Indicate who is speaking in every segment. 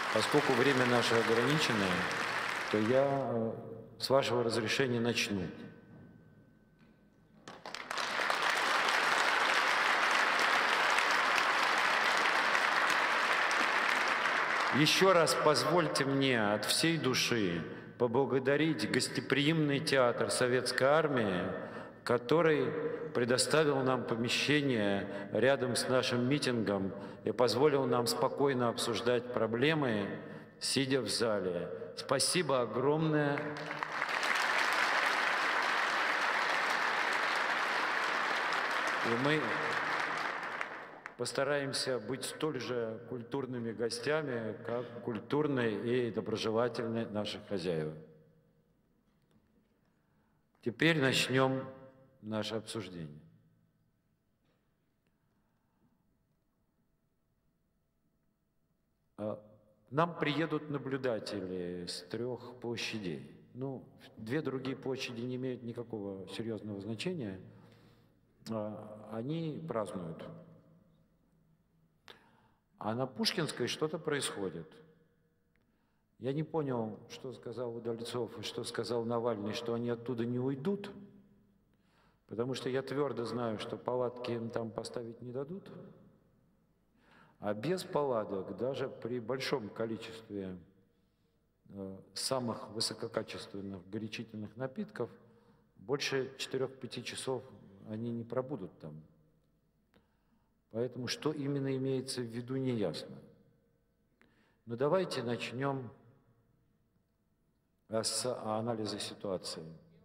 Speaker 1: Поскольку время наше ограниченное, то я, с вашего разрешения, начну. Еще раз позвольте мне от всей души поблагодарить гостеприимный театр Советской Армии, который предоставил нам помещение рядом с нашим митингом и позволил нам спокойно обсуждать проблемы, сидя в зале. Спасибо огромное. И мы постараемся быть столь же культурными гостями, как культурные и доброжелательные наши хозяева. Теперь начнем наше обсуждение. К нам приедут наблюдатели с 3 площадей. Ну, 2 другие площади не имеют никакого серьезного значения. Они празднуют. А на Пушкинской что-то происходит. Я не понял, что сказал Удальцов и что сказал Навальный, что они оттуда не уйдут, потому что я твердо знаю, что палатки им там поставить не дадут. А без палаток, даже при большом количестве самых высококачественных горячительных напитков, больше 4-5 часов они не пробудут там. Поэтому что именно имеется в виду, не ясно. Но давайте начнем с анализа ситуации.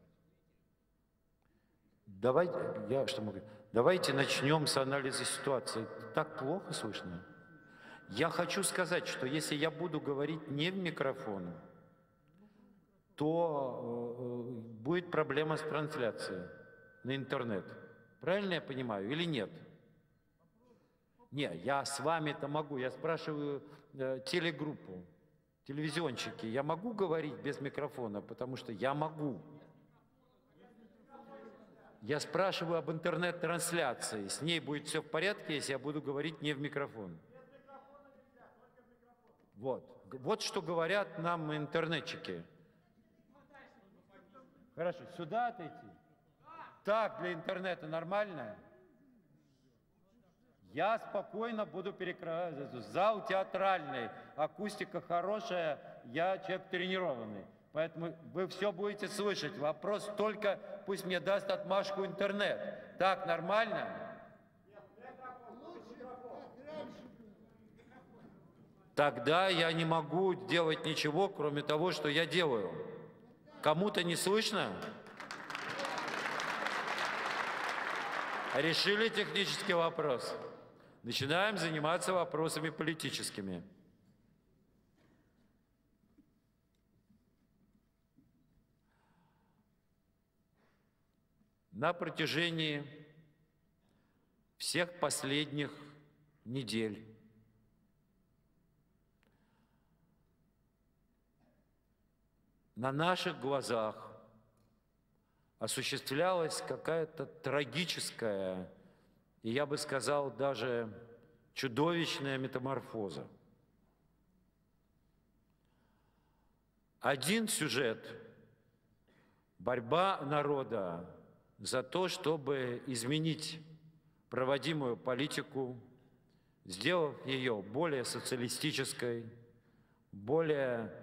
Speaker 1: Давайте начнем с анализа ситуации. Так плохо слышно? Я хочу сказать, что если я буду говорить не в микрофон, то будет проблема с трансляцией на интернет. Правильно я понимаю или нет? Не, я с вами-то могу. Я спрашиваю телегруппу, телевизионщики. Я могу говорить без микрофона, потому что я могу. Я спрашиваю об интернет-трансляции. С ней будет все в порядке, если я буду говорить не в микрофон. Вот что говорят нам интернетчики. Хорошо, сюда отойти? Так, для интернета нормально? Я спокойно буду перекрывать. Зал театральный, акустика хорошая, я человек тренированный. Поэтому вы все будете слышать. Вопрос только, пусть мне даст отмашку интернет. Так, нормально? Тогда я не могу делать ничего, кроме того, что я делаю. Кому-то не слышно? Решили технический вопрос. Начинаем заниматься вопросами политическими. На протяжении всех последних недель на наших глазах осуществлялась какая-то трагическая, и я бы сказал, даже чудовищная метаморфоза. Один сюжет – борьба народа за то, чтобы изменить проводимую политику, сделав ее более социалистической, более,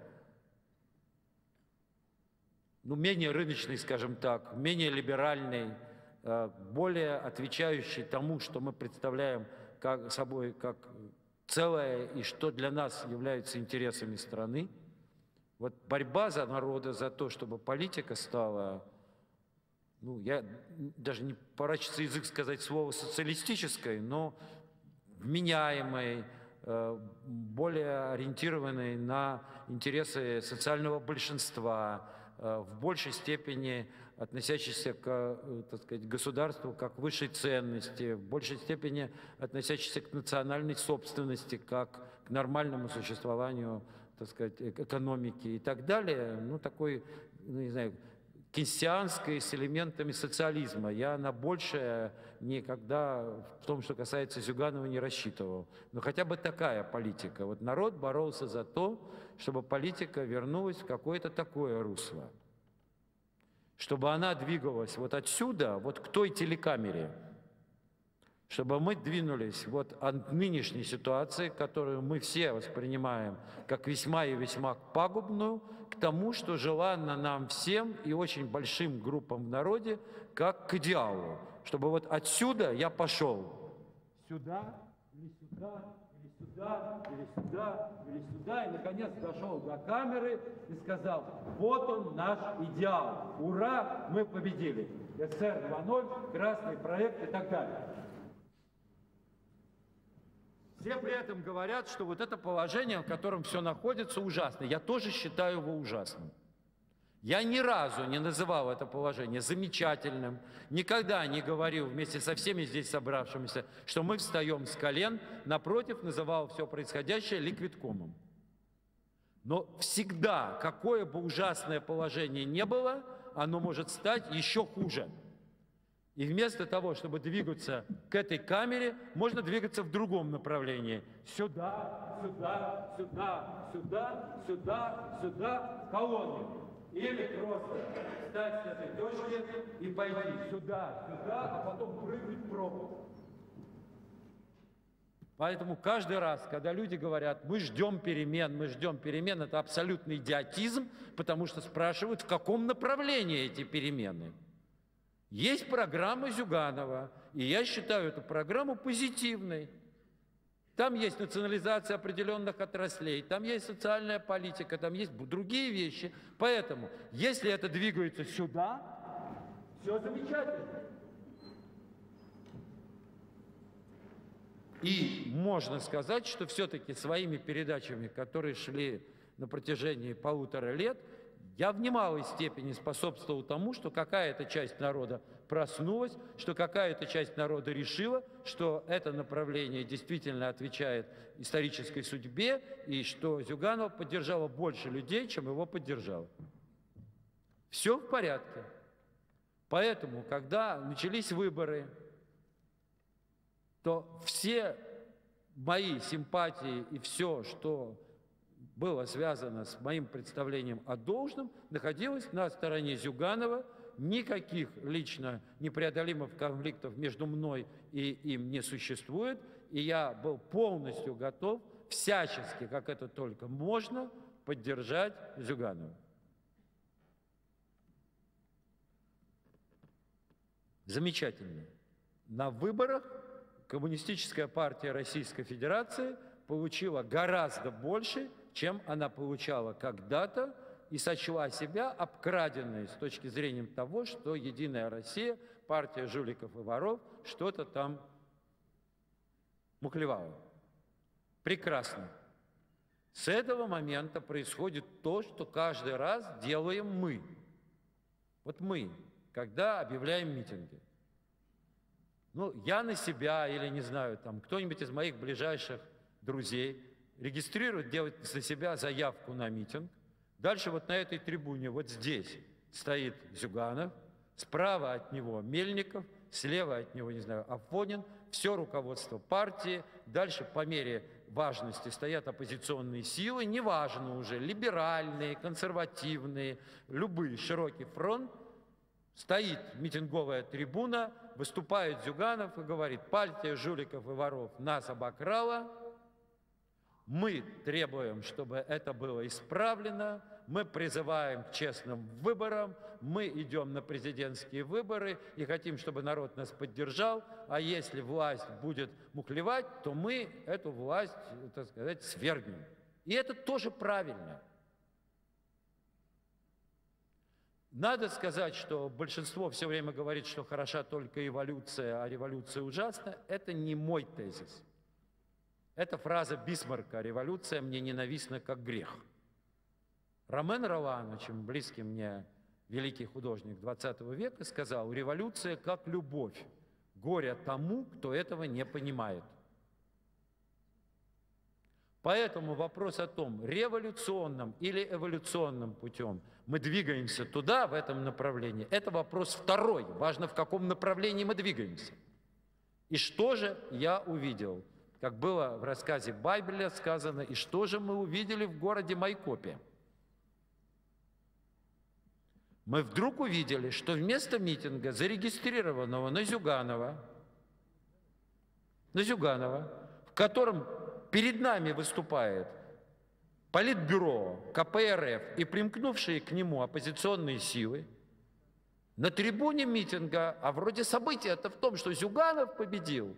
Speaker 1: менее рыночной, скажем так, менее либеральной, более отвечающей тому, что мы представляем собой как целое и что для нас является интересами страны. Вот борьба за народа, за то, чтобы политика стала, я даже не поворачивается язык сказать слово социалистической, но вменяемой, более ориентированной на интересы социального большинства, в большей степени относящийся к, так сказать, государству как к высшей ценности, в большей степени относящийся к национальной собственности, как к нормальному существованию, так сказать, экономики и так далее. Такой, не знаю, кейнсианской с элементами социализма. Я на большее никогда в том, что касается Зюганова, не рассчитывал. Но хотя бы такая политика. Вот народ боролся за то, чтобы политика вернулась в какое-то такое русло. Чтобы она двигалась вот отсюда, вот к той телекамере. Чтобы мы двинулись вот от нынешней ситуации, которую мы все воспринимаем как весьма и весьма пагубную, к тому, что желанно нам всем и очень большим группам в народе, как к идеалу. Чтобы вот отсюда я пошел. Сюда, или сюда, или сюда, или сюда, или сюда, и наконец дошел до камеры и сказал: вот он наш идеал, ура, мы победили. СССР 2.0, красный проект и так далее. Все при этом говорят, что вот это положение, в котором все находится, ужасно. Я тоже считаю его ужасным. Я ни разу не называл это положение замечательным, никогда не говорил вместе со всеми здесь собравшимися, что мы встаем с колен, напротив, называл все происходящее ликвидкомом. Но всегда, какое бы ужасное положение ни было, оно может стать еще хуже. И вместо того, чтобы двигаться к этой камере, можно двигаться в другом направлении. Сюда, сюда, сюда, сюда, сюда, сюда, колонны. Или просто встать с этой точки и пойти сюда, сюда, а потом прыгнуть в пробку. Поэтому каждый раз, когда люди говорят: мы ждем перемен, это абсолютный идиотизм, потому что спрашивают, в каком направлении эти перемены. Есть программа Зюганова, и я считаю эту программу позитивной. Там есть национализация определенных отраслей, там есть социальная политика, там есть другие вещи. Поэтому, если это двигается сюда, все замечательно. И можно сказать, что все-таки своими передачами, которые шли на протяжении 1,5 лет, я в немалой степени способствовал тому, что какая-то часть народа проснулась, что какая-то часть народа решила, что это направление действительно отвечает исторической судьбе, и что Зюганова поддержало больше людей, чем его поддержало. Все в порядке. Поэтому, когда начались выборы, то все мои симпатии и все, что было связано с моим представлением о должном, находилось на стороне Зюганова. Никаких лично непреодолимых конфликтов между мной и им не существует. И я был полностью готов всячески, как это только можно, поддержать Зюганова. Замечательно. На выборах Коммунистическая партия Российской Федерации получила гораздо больше, чем она получала когда-то, и сочла себя обкраденной с точки зрения того, что «Единая Россия», партия жуликов и воров, что-то там мухлевала. Прекрасно. С этого момента происходит то, что каждый раз делаем мы. Вот мы, когда объявляем митинги. Ну, я на себя или, не знаю, там кто-нибудь из моих ближайших друзей регистрирует, делает за себя заявку на митинг. Дальше вот на этой трибуне, вот здесь стоит Зюганов, справа от него Мельников, слева от него, не знаю, Афонин, все руководство партии. Дальше по мере важности стоят оппозиционные силы, неважно уже, либеральные, консервативные, любые, широкий фронт. Стоит митинговая трибуна, выступает Зюганов и говорит: партия жуликов и воров нас обокрала, мы требуем, чтобы это было исправлено, мы призываем к честным выборам, мы идем на президентские выборы и хотим, чтобы народ нас поддержал, а если власть будет мухлевать, то мы эту власть, так сказать, свергнем. И это тоже правильно. Надо сказать, что большинство все время говорит, что хороша только эволюция, а революция ужасна. Это не мой тезис. Это фраза Бисмарка: «Революция мне ненавистна, как грех». Ромен Ролан, очень близкий мне великий художник XX века, сказал: «Революция как любовь, горе тому, кто этого не понимает». Поэтому вопрос о том, революционным или эволюционным путем мы двигаемся туда, в этом направлении, это вопрос второй. Важно, в каком направлении мы двигаемся. И что же я увидел? Как было в рассказе Байбеля сказано, и что же мы увидели в городе Майкопе? Мы вдруг увидели, что вместо митинга, зарегистрированного на Зюганова, в котором перед нами выступает Политбюро, КПРФ и примкнувшие к нему оппозиционные силы, на трибуне митинга, а вроде события-то в том, что Зюганов победил,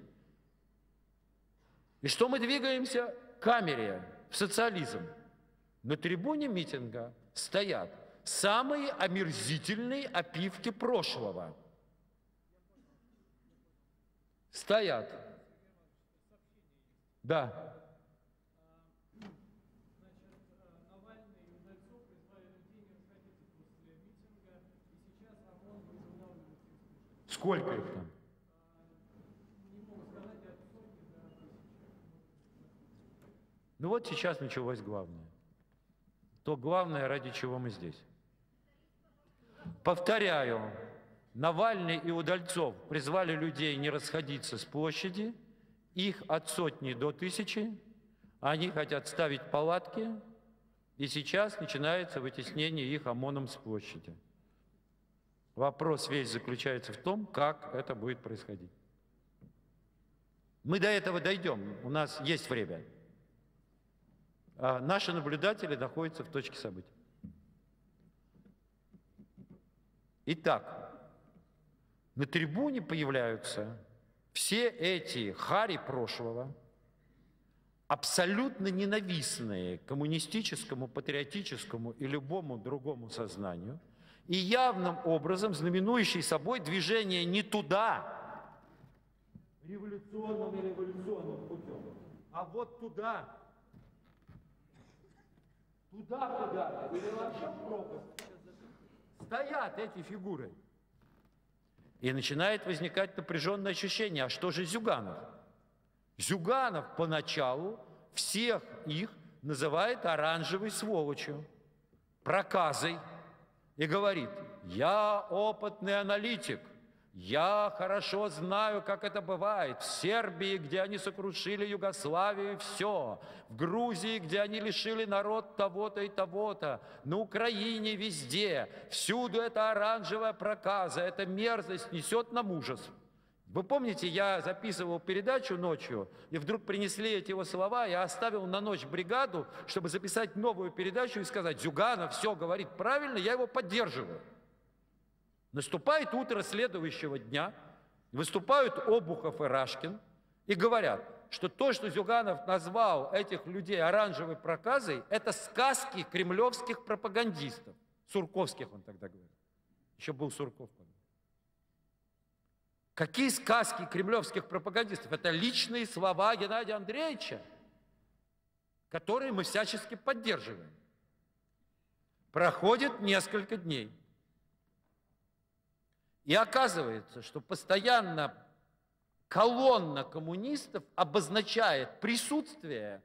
Speaker 1: и что мы двигаемся к камере, в социализм. На трибуне митинга стоят самые омерзительные опивки прошлого. Стоят. Да. Сколько их там? Ну вот сейчас началось главное. То главное, ради чего мы здесь. Повторяю, Навальный и Удальцов призвали людей не расходиться с площади, их от сотни до тысячи, они хотят ставить палатки, и сейчас начинается вытеснение их ОМОНом с площади. Вопрос весь заключается в том, как это будет происходить. Мы до этого дойдем, у нас есть время. А наши наблюдатели находятся в точке событий. Итак, на трибуне появляются все эти хари прошлого, абсолютно ненавистные коммунистическому, патриотическому и любому другому сознанию, и явным образом знаменующие собой движение не туда, революционным или революционным путем, а вот туда, куда-то, или вообще в пропасть, стоят эти фигуры. И начинает возникать напряженное ощущение, а что же Зюганов? Зюганов поначалу всех их называет оранжевой сволочью, проказой, и говорит: я опытный аналитик, я хорошо знаю, как это бывает в Сербии, где они сокрушили Югославию, все, в Грузии, где они лишили народ того-то и того-то, на Украине, везде, всюду эта оранжевая проказа, эта мерзость несет нам ужас. Вы помните, я записывал передачу ночью, и вдруг принесли эти его слова, я оставил на ночь бригаду, чтобы записать новую передачу и сказать: Зюганов все говорит правильно, я его поддерживаю. Наступает утро следующего дня, выступают Обухов и Рашкин и говорят, что то, что Зюганов назвал этих людей оранжевой проказой, это сказки кремлевских пропагандистов. Сурковских он тогда говорил. Еще был Сурков. Какие сказки кремлевских пропагандистов? Это личные слова Геннадия Андреевича, которые мы всячески поддерживаем. Проходит несколько дней. И оказывается, что постоянно колонна коммунистов обозначает присутствие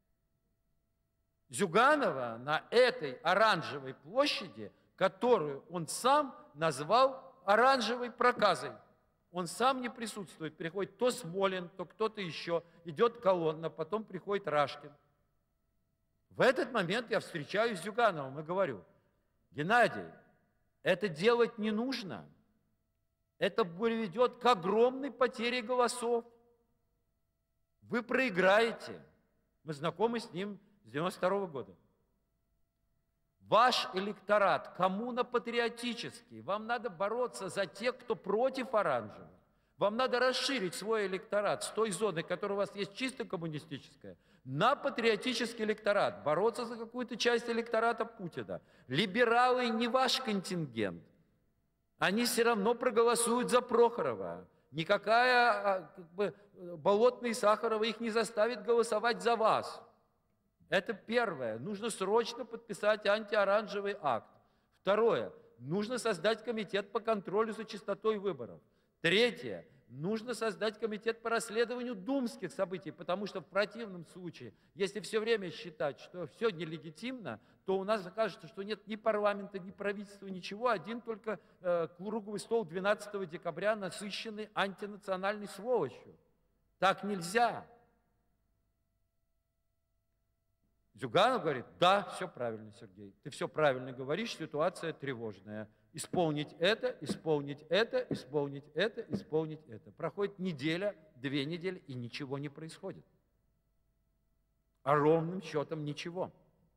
Speaker 1: Зюганова на этой оранжевой площади, которую он сам назвал оранжевой проказой. Он сам не присутствует. Приходит то Смолин, то кто-то еще. Идет колонна, потом приходит Рашкин. В этот момент я встречаюсь с Зюгановым и говорю: Геннадий, это делать не нужно. Это приведет к огромной потере голосов. Вы проиграете. Мы знакомы с ним с 92 года. Ваш электорат коммуно-патриотический. Вам надо бороться за тех, кто против оранжевых. Вам надо расширить свой электорат с той зоны, которая у вас есть чисто коммунистическая, на патриотический электорат. Бороться за какую-то часть электората Путина. Либералы не ваш контингент. Они все равно проголосуют за Прохорова. Никакая Болотная и Сахарова их не заставит голосовать за вас. Это первое. Нужно срочно подписать антиоранжевый акт. Второе. Нужно создать комитет по контролю за чистотой выборов. Третье. нужно создать комитет по расследованию думских событий, потому что в противном случае, если все время считать, что все нелегитимно, то у нас окажется, что нет ни парламента, ни правительства, ничего, один только круглый стол 12 декабря, насыщенный антинациональной сволочью. Так нельзя. Зюганов говорит: да, все правильно, Сергей, ты все правильно говоришь, ситуация тревожная. Исполнить это, исполнить это, исполнить это, исполнить это. Проходит неделя, 2 недели, и ничего не происходит. А ровным счетом ничего.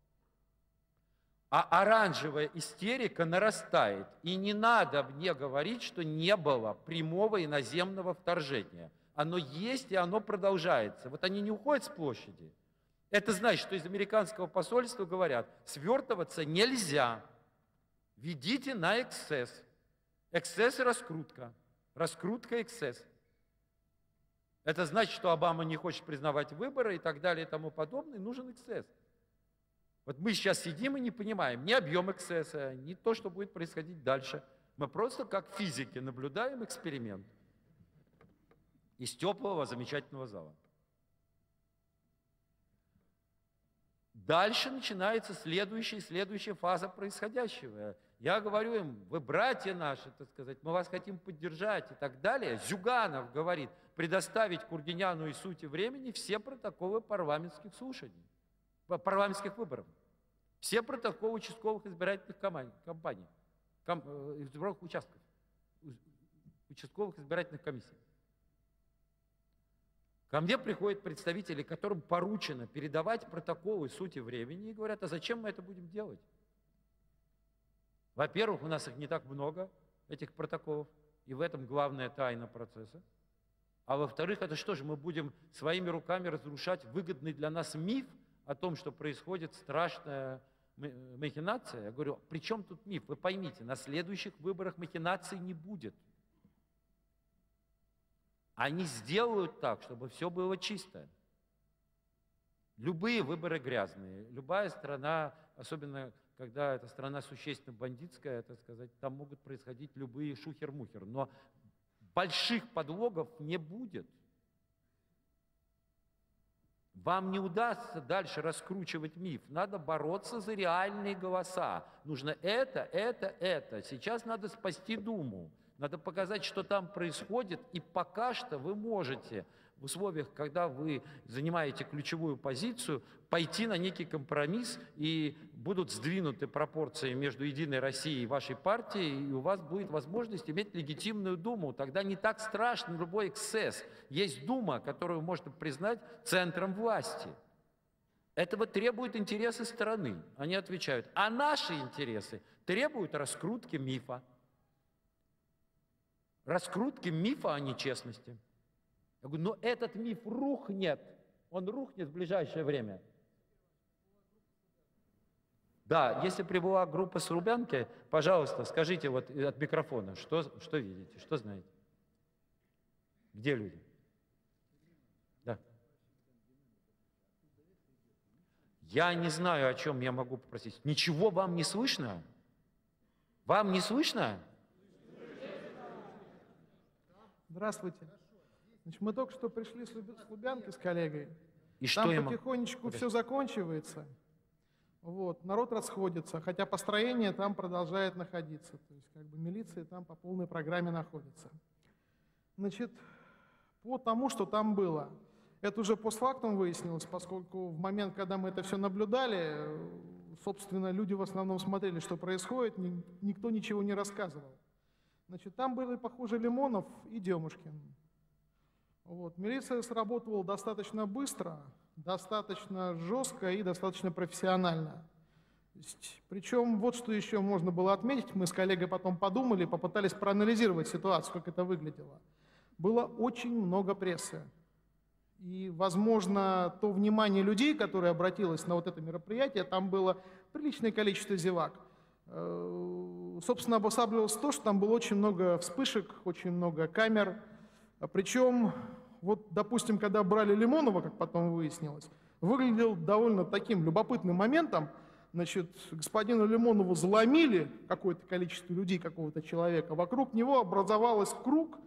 Speaker 1: А оранжевая истерика нарастает. И не надо мне говорить, что не было прямого иноземного вторжения. Оно есть, и оно продолжается. Вот они не уходят с площади. Это значит, что из американского посольства говорят: свертываться нельзя. Ведите на эксцесс. Эксцесс и раскрутка. Раскрутка, эксцесс. Это значит, что Обама не хочет признавать выборы и так далее и тому подобное. Нужен эксцесс. Вот мы сейчас сидим и не понимаем ни объем эксцесса, ни то, что будет происходить дальше. Мы просто как физики наблюдаем эксперимент из теплого, замечательного зала. Дальше начинается следующая фаза происходящего. Я говорю им: вы братья наши, так сказать, мы вас хотим поддержать и так далее. Зюганов говорит: предоставить Кургиняну и Сути времени все протоколы парламентских слушаний, парламентских выборов, все протоколы участковых избирательных кампаний, избирательных участков, участковых избирательных комиссий. Ко мне приходят представители, которым поручено передавать протоколы Сути времени, и говорят: а зачем мы это будем делать? Во-первых, у нас их не так много, этих протоколов, и в этом главная тайна процесса. А во-вторых, это что же, мы будем своими руками разрушать выгодный для нас миф о том, что происходит страшная махинация? Я говорю: при чем тут миф? Вы поймите, на следующих выборах махинаций не будет. Они сделают так, чтобы все было чисто. Любые выборы грязные. Любая страна, особенно когда эта страна существенно бандитская, так сказать, там могут происходить любые шухер-мухер. Но больших подлогов не будет. Вам не удастся дальше раскручивать миф. Надо бороться за реальные голоса. Нужно это. Сейчас надо спасти Думу. Надо показать, что там происходит, и пока что вы можете в условиях, когда вы занимаете ключевую позицию, пойти на некий компромисс, и будут сдвинуты пропорции между Единой Россией и вашей партией, и у вас будет возможность иметь легитимную Думу. Тогда не так страшен любой эксцесс. Есть Дума, которую можно признать центром власти. Этого требуют интересы страны. Они отвечают: а наши интересы требуют раскрутки мифа. Раскрутки мифа о нечестности. Я говорю: но этот миф рухнет. Он рухнет в ближайшее время. Да, если прибыла группа с Рубянки, пожалуйста, скажите вот от микрофона, что видите, что знаете? Где люди? Да. Я не знаю, о чем я могу попросить. Ничего вам не слышно? Вам не слышно?
Speaker 2: Здравствуйте. Значит, мы только что пришли с Лубянки с коллегой.
Speaker 1: И
Speaker 2: там
Speaker 1: что
Speaker 2: потихонечку все заканчивается. Вот, народ расходится, хотя построение там продолжает находиться. То есть как бы милиция там по полной программе находится. Значит, по тому, что там было, это уже постфактум выяснилось, поскольку в момент, когда мы это все наблюдали, собственно, люди в основном смотрели, что происходит, никто ничего не рассказывал. Значит, там были, похоже, Лимонов и Демушкин. Вот. Милиция сработала достаточно быстро, достаточно жестко и достаточно профессионально. Причем вот что еще можно было отметить, мы с коллегой потом подумали, попытались проанализировать ситуацию, как это выглядело. Было очень много прессы. И, возможно, то внимание людей, которое обратилось на вот это мероприятие, там было приличное количество зевак. Собственно, обосабливалось то, что там было очень много вспышек, очень много камер. Причем, вот, допустим, когда брали Лимонова, как потом выяснилось, выглядел довольно таким любопытным моментом. Значит, господину Лимонову заломили какое-то количество людей, какого-то человека. Вокруг него образовался круг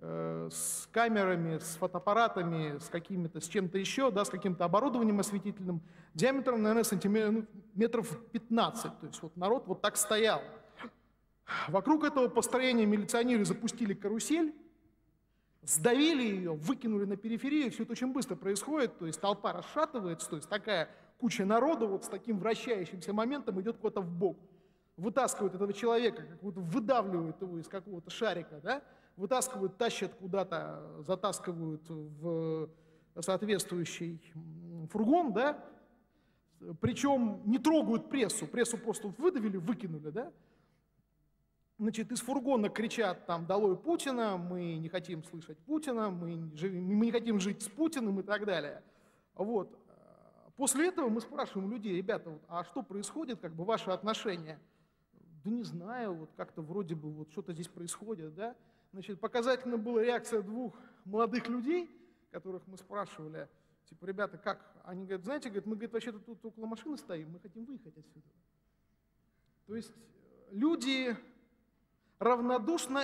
Speaker 2: с камерами, с фотоаппаратами, с какими-то, с чем-то еще, да, с каким-то оборудованием осветительным, диаметром, наверное, сантиметров 15. То есть вот народ вот так стоял. Вокруг этого построения милиционеры запустили карусель, сдавили ее, выкинули на периферию, все это очень быстро происходит, то есть толпа расшатывается, то есть такая куча народа вот с таким вращающимся моментом идет куда-то в бок, вытаскивают этого человека, как будто выдавливают его из какого-то шарика, да, вытаскивают, тащат куда-то, затаскивают в соответствующий фургон, да, причем не трогают прессу просто выдавили, выкинули, да. Значит, из фургона кричат там «Долой Путина», «Мы не хотим слышать Путина», мы не хотим жить с Путиным и так далее. Вот. После этого мы спрашиваем людей: ребята, вот, а что происходит, как бы ваши отношения? Да не знаю, вот как-то вроде бы вот что-то здесь происходит, да. Значит, показательна была реакция двух молодых людей, которых мы спрашивали, типа, ребята, как? Они говорят, знаете, говорят, мы, говорит, вообще-то тут около машины стоим, мы хотим выехать отсюда. То есть люди равнодушно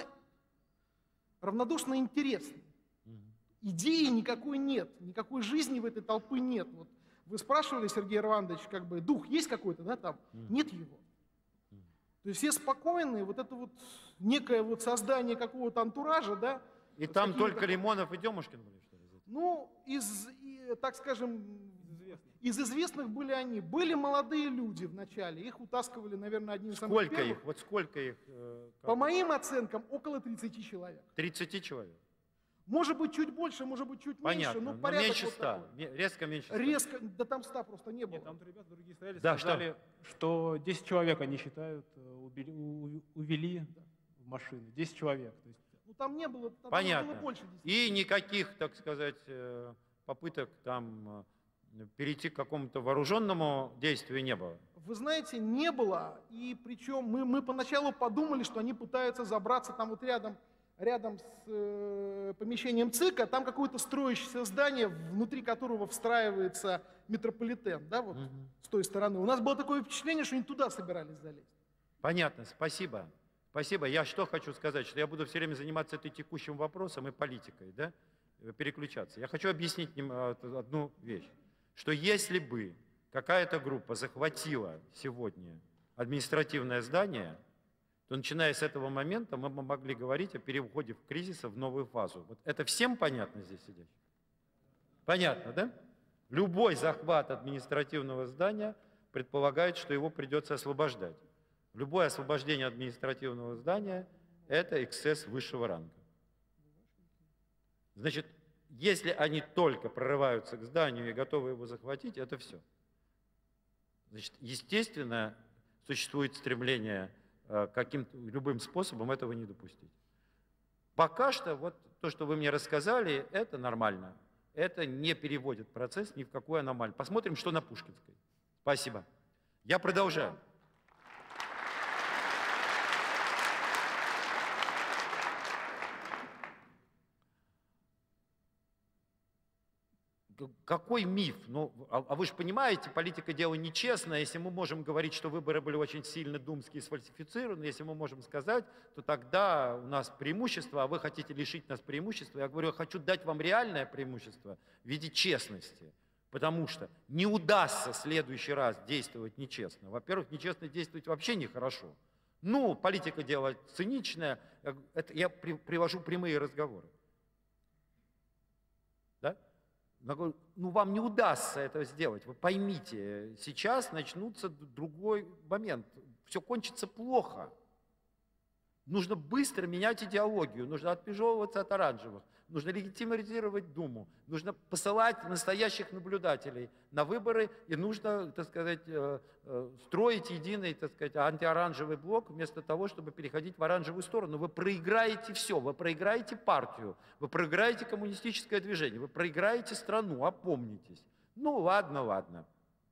Speaker 2: интересны. Идеи никакой нет, никакой жизни в этой толпы нет. Вот вы спрашивали, Сергей Иванович, как бы дух есть какой-то, да, там? Нет его. То есть все спокойные, вот это вот некое вот создание какого-то антуража, да.
Speaker 1: И там только Лимонов и Демушкин были, что ли?
Speaker 2: Ну, так скажем, из известных были они. Были молодые люди вначале, их утаскивали, наверное, одним из самых первых.
Speaker 1: Сколько их? Вот сколько их?
Speaker 2: По моим оценкам, около 30 человек.
Speaker 1: 30 человек?
Speaker 2: Может быть, чуть больше, может быть, чуть
Speaker 1: понятно,
Speaker 2: меньше. Но порядок
Speaker 1: меньше 100,
Speaker 2: вот
Speaker 1: резко меньше 100.
Speaker 2: Резко, да там 100 просто не было.
Speaker 3: Нет, там ребята другие стояли,
Speaker 1: да,
Speaker 3: сказали, что 10 человек они считают, увели в машины. 10 человек. То есть...
Speaker 2: Ну там не было, там
Speaker 1: понятно.
Speaker 2: Было больше 10.
Speaker 1: И никаких, так сказать, попыток там перейти к какому-то вооруженному действию не было?
Speaker 2: Вы знаете, не было. И причем мы поначалу подумали, что они пытаются забраться там вот рядом с помещением ЦИКа, там какое-то строящееся здание, внутри которого встраивается метрополитен, да, вот с той стороны. У нас было такое впечатление, что они туда собирались залезть.
Speaker 1: Понятно, спасибо. Спасибо. Я что хочу сказать, что я буду все время заниматься этой текущим вопросом и политикой, да, переключаться. Я хочу объяснить одну вещь, что если бы какая-то группа захватила сегодня административное здание, то начиная с этого момента мы бы могли говорить о переходе в кризис в новую фазу. Вот это всем понятно здесь сидящим? Понятно, да? Любой захват административного здания предполагает, что его придется освобождать. Любое освобождение административного здания – это эксцесс высшего ранга. Значит, если они только прорываются к зданию и готовы его захватить, это все. Значит, естественно, существует стремление каким-то любым способом этого не допустить. Пока что вот то, что вы мне рассказали, это нормально. Это не переводит процесс ни в какую аномалию. Посмотрим, что на Пушкинской. Спасибо. Я продолжаю. Какой миф? Ну, а вы же понимаете, политика дело нечестное. Если мы можем говорить, что выборы были очень сильно думские, сфальсифицированы, если мы можем сказать, то тогда у нас преимущество, а вы хотите лишить нас преимущества. Я говорю, я хочу дать вам реальное преимущество в виде честности, потому что не удастся в следующий раз действовать нечестно. Во-первых, нечестно действовать вообще нехорошо. Ну, политика дело циничное. Я привожу прямые разговоры. Да? Ну, вам не удастся это сделать. Вы поймите, сейчас начнется другой момент. Все кончится плохо. Нужно быстро менять идеологию, нужно отмежевываться от оранжевых, нужно легитимизировать Думу, нужно посылать настоящих наблюдателей на выборы, и нужно, так сказать, строить единый, так сказать, антиоранжевый блок вместо того, чтобы переходить в оранжевую сторону. Вы проиграете все, вы проиграете партию, вы проиграете коммунистическое движение, вы проиграете страну, опомнитесь. Ну ладно, ладно.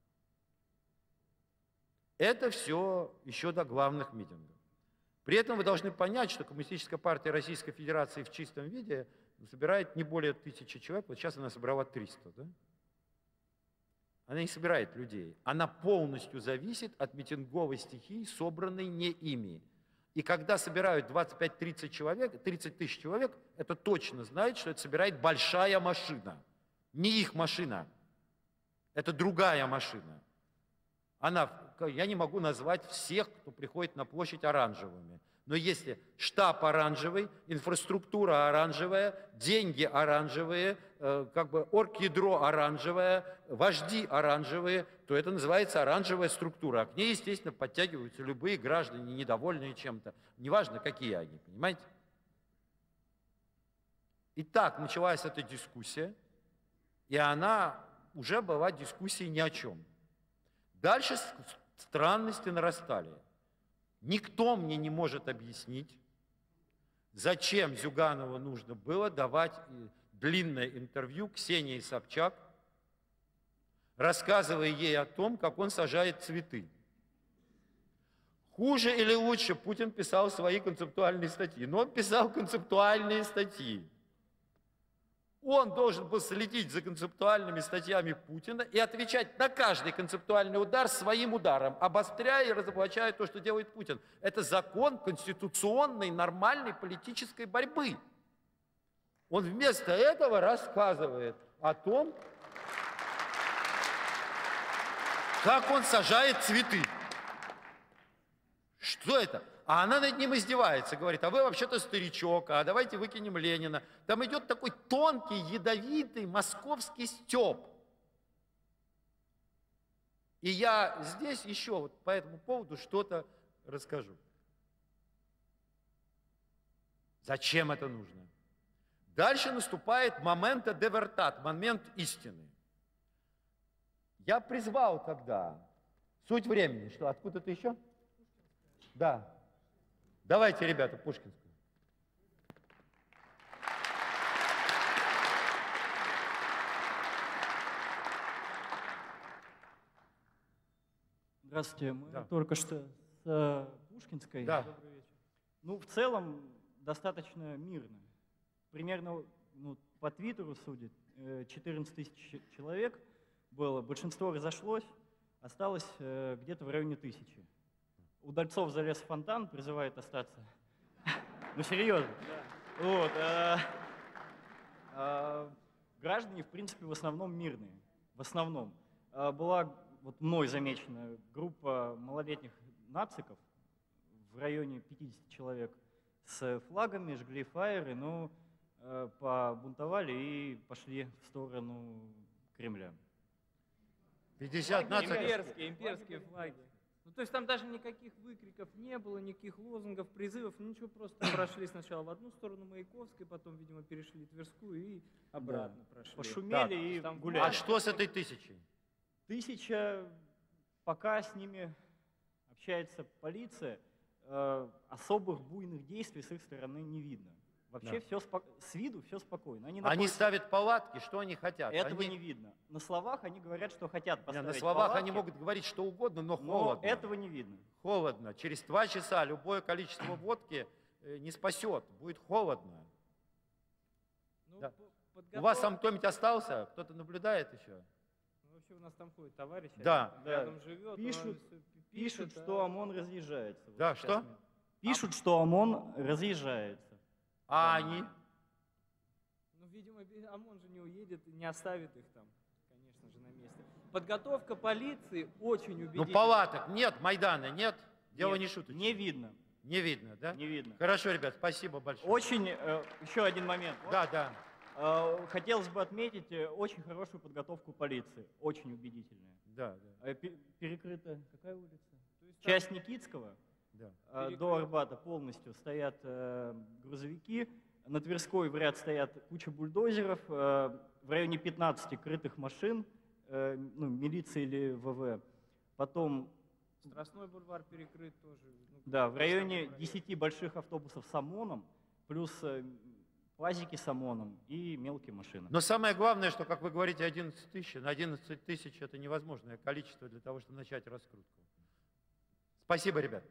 Speaker 1: Это все еще до главных митингов. При этом вы должны понять, что Коммунистическая партия Российской Федерации в чистом виде собирает не более 1000 человек. Вот сейчас она собрала 300. Да? Она не собирает людей. Она полностью зависит от митинговой стихии, собранной не ими. И когда собирают 25-30 человек, 30 тысяч человек, это точно знает, что это собирает большая машина. Не их машина. Это другая машина. Я не могу назвать всех, кто приходит на площадь, оранжевыми. Но если штаб оранжевый, инфраструктура оранжевая, деньги оранжевые, оргядро оранжевое, вожди оранжевые, то это называется оранжевая структура. А к ней, естественно, подтягиваются любые граждане, недовольные чем-то. Неважно, какие они, понимаете? Итак, началась эта дискуссия, и она уже была дискуссией ни о чем. Дальше странности нарастали. Никто мне не может объяснить, зачем Зюганову нужно было давать длинное интервью Ксении Собчак, рассказывая ей о том, как он сажает цветы. Хуже или лучше Путин писал свои концептуальные статьи. Но он писал концептуальные статьи. Он должен был следить за концептуальными статьями Путина и отвечать на каждый концептуальный удар своим ударом, обостряя и разоблачая то, что делает Путин. Это закон конституционной, нормальной политической борьбы. Он вместо этого рассказывает о том, как он сажает цветы. Что это? А она над ним издевается, говорит, а вы вообще-то старичок, а давайте выкинем Ленина. Там идет такой тонкий, ядовитый московский стёб. И я здесь еще вот по этому поводу что-то расскажу. Зачем это нужно? Дальше наступает момент де вертат, момент истины. Я призвал тогда, суть времени, что откуда-то еще? Да. Давайте, ребята, Пушкинскую.
Speaker 4: Здравствуйте, мы только что с Пушкинской.
Speaker 1: Да.
Speaker 4: Добрый вечер. Ну, в целом, достаточно мирно. Примерно, по Твиттеру судит, 14 тысяч человек было, большинство разошлось, осталось где-то в районе 1000. Удальцов залез в фонтан, призывает остаться. Ну, серьезно. Вот. Граждане, в принципе, в основном мирные. В основном. Была вот мной замечена группа малолетних нациков в районе 50 человек с флагами, жгли фаеры, но побунтовали и пошли в сторону Кремля.
Speaker 1: 50 нациков.
Speaker 5: Имперские флаги. Ну, то есть там даже никаких выкриков не было, никаких лозунгов, призывов, ничего, просто прошли сначала в одну сторону Маяковской, потом, видимо, перешли Тверскую и обратно прошли.
Speaker 4: Пошумели и гуляли.
Speaker 1: А что с этой 1000?
Speaker 4: 1000, пока с ними общается полиция, особых буйных действий с их стороны не видно. Вообще с виду все спокойно.
Speaker 1: Они ставят палатки, что они хотят?
Speaker 4: Этого не видно. На словах они говорят, что хотят поставить
Speaker 1: на словах
Speaker 4: палатки,
Speaker 1: они могут говорить что угодно, но холодно.
Speaker 4: Этого не видно.
Speaker 1: Холодно. Через 2 часа любое количество водки не спасет. Будет холодно. Да. У вас там кто-нибудь остался? Кто-то наблюдает еще?
Speaker 5: Ну, вообще у нас там ходит товарищ,
Speaker 4: рядом
Speaker 5: живет.
Speaker 4: Пишут, что ОМОН разъезжается.
Speaker 1: Да, что?
Speaker 4: Пишут, что ОМОН разъезжается.
Speaker 1: А они?
Speaker 5: Ну, видимо, ОМОН же не уедет и не оставит их там, конечно же, на месте. Подготовка полиции очень убедительна.
Speaker 1: Ну, палаток нет, Майдана нет, дело
Speaker 4: Нет,
Speaker 1: не шуточное.
Speaker 4: Не видно.
Speaker 1: Не видно, да?
Speaker 4: Не видно.
Speaker 1: Хорошо, ребят, спасибо большое.
Speaker 4: Очень, еще один момент.
Speaker 1: Да.
Speaker 4: Хотелось бы отметить очень хорошую подготовку полиции, очень убедительная.
Speaker 1: Да.
Speaker 4: Перекрыта какая улица? Часть Никитского.
Speaker 1: Да.
Speaker 4: До Арбата полностью стоят грузовики, на Тверской в ряд стоят куча бульдозеров, в районе 15 крытых машин, милиции или ВВ. Потом...
Speaker 5: Страстной бульвар перекрыт тоже.
Speaker 4: Да, в районе 10 больших автобусов с ОМОНом, плюс пазики с ОМОНом и мелкие машины.
Speaker 1: Но самое главное, что, как вы говорите, 11 тысяч, на 11 тысяч это невозможное количество для того, чтобы начать раскрутку. Спасибо, ребят.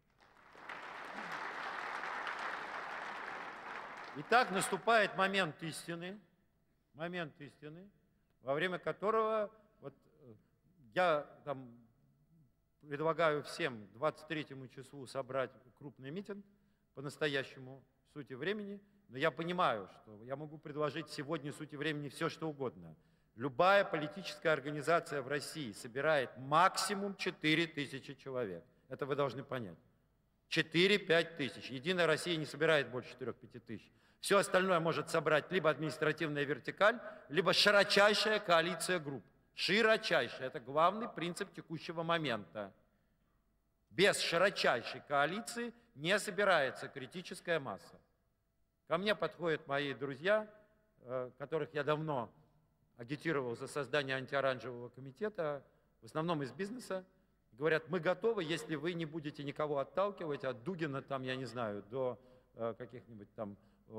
Speaker 1: Итак, наступает момент истины, во время которого вот я там предлагаю всем 23 числу собрать крупный митинг по-настоящему сути времени. Но я понимаю, что я могу предложить сегодня сути времени все, что угодно. Любая политическая организация в России собирает максимум 4000 человек. Это вы должны понять. 4-5 тысяч. Единая Россия не собирает больше 4-5 тысяч. Все остальное может собрать либо административная вертикаль, либо широчайшая коалиция групп. Широчайшая. Это главный принцип текущего момента. Без широчайшей коалиции не собирается критическая масса. Ко мне подходят мои друзья, которых я давно агитировал за создание антиоранжевого комитета, в основном из бизнеса. Говорят, мы готовы, если вы не будете никого отталкивать, от Дугина, там, я не знаю, до каких-нибудь там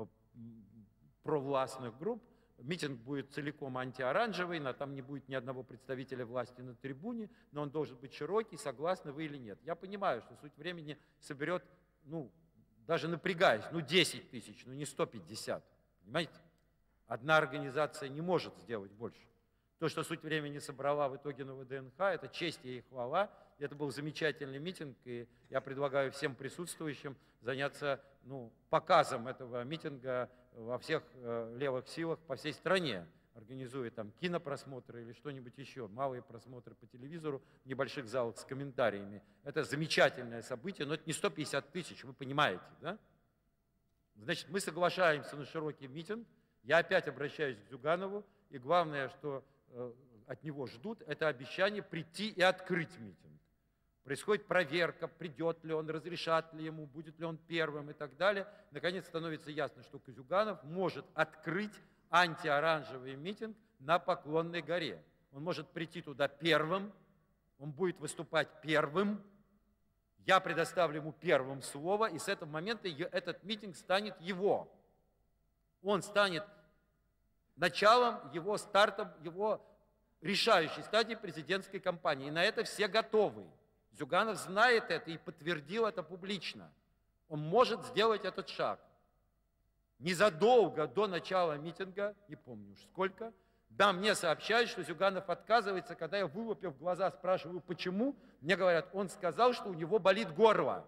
Speaker 1: провластных групп. Митинг будет целиком антиоранжевый, там не будет ни одного представителя власти на трибуне, но он должен быть широкий, согласны вы или нет. Я понимаю, что суть времени соберет, даже напрягаясь, 10 тысяч, не 150, понимаете? Одна организация не может сделать больше. То, что суть времени собрала в итоге на ВДНХ, это честь и хвала. Это был замечательный митинг, и я предлагаю всем присутствующим заняться показом этого митинга во всех левых силах по всей стране, организуя там кинопросмотры или что-нибудь еще, малые просмотры по телевизору в небольших залах с комментариями. Это замечательное событие, но это не 150 тысяч, вы понимаете, да? Значит, мы соглашаемся на широкий митинг. Я опять обращаюсь к Зюганову, и главное, что от него ждут, это обещание прийти и открыть митинг. Происходит проверка, придет ли он, разрешат ли ему, будет ли он первым и так далее. Наконец становится ясно, что Зюганов может открыть антиоранжевый митинг на Поклонной горе. Он может прийти туда первым, он будет выступать первым, я предоставлю ему первым слово, и с этого момента этот митинг станет его. Он станет началом его стартом, его решающей стадии президентской кампании. И на это все готовы. Зюганов знает это и подтвердил это публично. Он может сделать этот шаг. Незадолго до начала митинга, не помню уж сколько, мне сообщают, что Зюганов отказывается. Когда я, вылупив глаза, спрашиваю, почему, мне говорят, он сказал, что у него болит горло.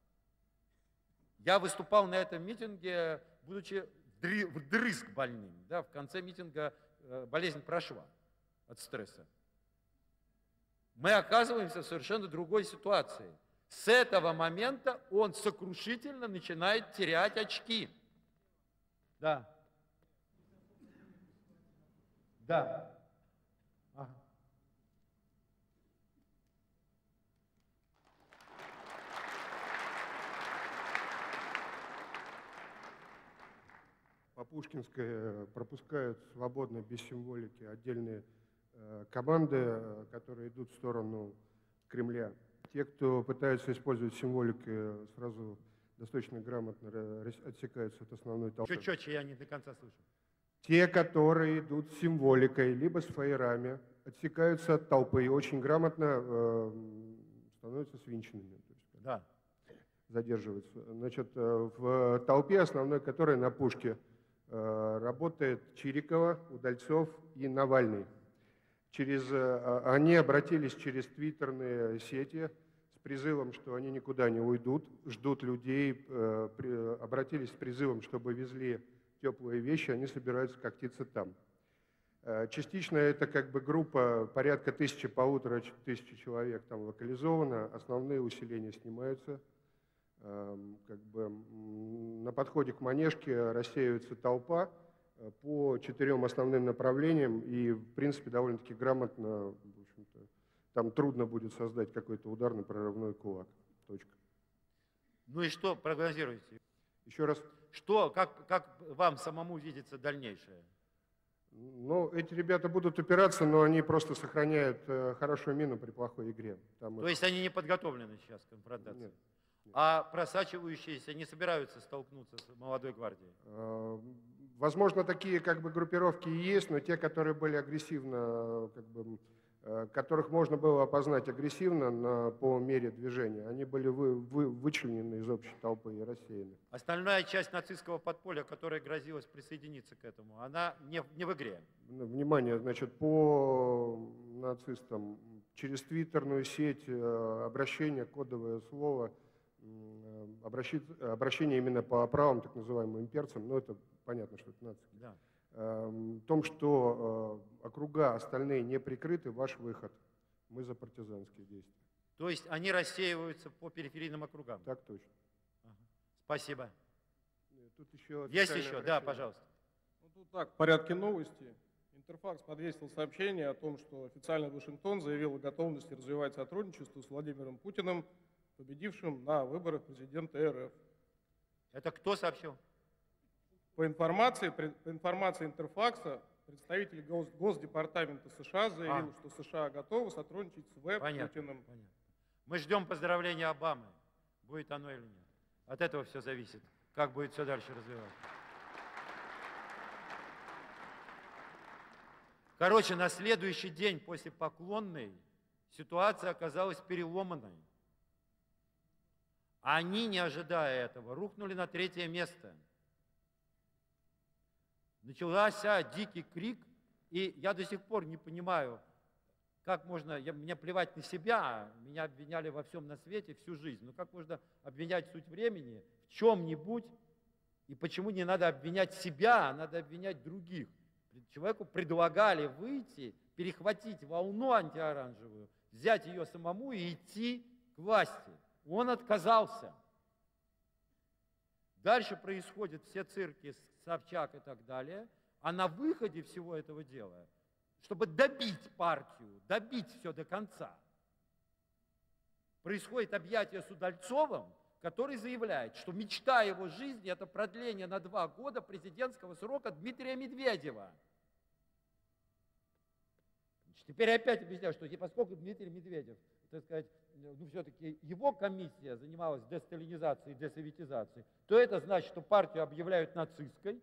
Speaker 1: Я выступал на этом митинге, будучи вдрызг больным. В конце митинга болезнь прошла от стресса. Мы оказываемся в совершенно другой ситуации. С этого момента он сокрушительно начинает терять очки. Да. Да. Ага.
Speaker 6: По Пушкинской пропускают свободно, без символики, отдельные команды, которые идут в сторону Кремля. Те, кто пытаются использовать символику, сразу достаточно грамотно отсекаются от основной толпы.
Speaker 1: Чуть четче, я не до конца слышу.
Speaker 6: Те, которые идут с символикой, либо с фаерами, отсекаются от толпы и очень грамотно становятся свинченными. То есть,
Speaker 1: да.
Speaker 6: Задерживаются. Значит, в толпе основной, которая на Пушке, работает Чирикова, Удальцов и Навальный. Они обратились через твиттерные сети с призывом, что они никуда не уйдут, ждут людей, обратились с призывом, чтобы везли теплые вещи, они собираются коктиться там. Частично это как бы группа порядка 1000-1500 человек там локализована, основные усиления снимаются. Как бы на подходе к Манежке рассеивается толпа по 4 основным направлениям, и в принципе довольно-таки грамотно, в общем-то, там трудно будет создать какой-то ударно-прорывной кулак. Точка.
Speaker 1: Ну и что прогнозируете?
Speaker 6: Еще раз.
Speaker 1: Что, как вам самому видится дальнейшее?
Speaker 6: Ну, эти ребята будут упираться, но они просто сохраняют хорошую мину при плохой игре.
Speaker 1: То есть они не подготовлены сейчас к конфронтации?
Speaker 6: Нет.
Speaker 1: А просачивающиеся не собираются столкнуться с молодой гвардией?
Speaker 6: Возможно, такие как бы группировки и есть, но те, которые были агрессивно, как бы, которых можно было опознать агрессивно по мере движения, они были вычленены из общей толпы и рассеяны.
Speaker 1: Остальная часть нацистского подполья, которая грозилась присоединиться к этому, она не в игре?
Speaker 6: Внимание, значит, по нацистам через твиттерную сеть обращение, кодовое слово, обращение именно по правым, так называемым имперцам, но это понятно, что это нацики.
Speaker 1: Да.
Speaker 6: В том, что округа остальные не прикрыты, ваш выход. Мы за партизанские действия.
Speaker 1: То есть они рассеиваются по периферийным округам?
Speaker 6: Так точно.
Speaker 1: Ага. Спасибо.
Speaker 6: Тут еще
Speaker 1: Есть еще? Да, пожалуйста.
Speaker 7: Ну, тут так, в порядке новости. Интерфакс подвесил сообщение о том, что официально Вашингтон заявил о готовности развивать сотрудничество с Владимиром Путиным, победившим на выборах президента РФ.
Speaker 1: Это кто сообщил?
Speaker 7: По информации Интерфакса, представитель Госдепартамента США заявил, что США готовы сотрудничать с Путиным.
Speaker 1: Понятно. Мы ждем поздравления Обамы. Будет оно или нет. От этого все зависит, как будет все дальше развиваться. Короче, на следующий день после Поклонной ситуация оказалась переломанной. Они, не ожидая этого, рухнули на 3-е место. Начался дикий крик, и я до сих пор не понимаю, как можно, мне плевать на себя, меня обвиняли во всем на свете всю жизнь, но как можно обвинять суть времени в чем-нибудь, и почему не надо обвинять себя, а надо обвинять других? Человеку предлагали выйти, перехватить волну антиоранжевую, взять ее самому и идти к власти. Он отказался. Дальше происходят все цирки, Собчак и так далее. А на выходе всего этого дела, чтобы добить партию, добить все до конца, происходит объятие с Удальцовым, который заявляет, что мечта его жизни – это продление на 2 года президентского срока Дмитрия Медведева. Теперь опять объясняю, что поскольку Дмитрий Медведев, так сказать, ну, все-таки его комиссия занималась десталинизацией, десоветизацией, то это значит, что партию объявляют нацистской.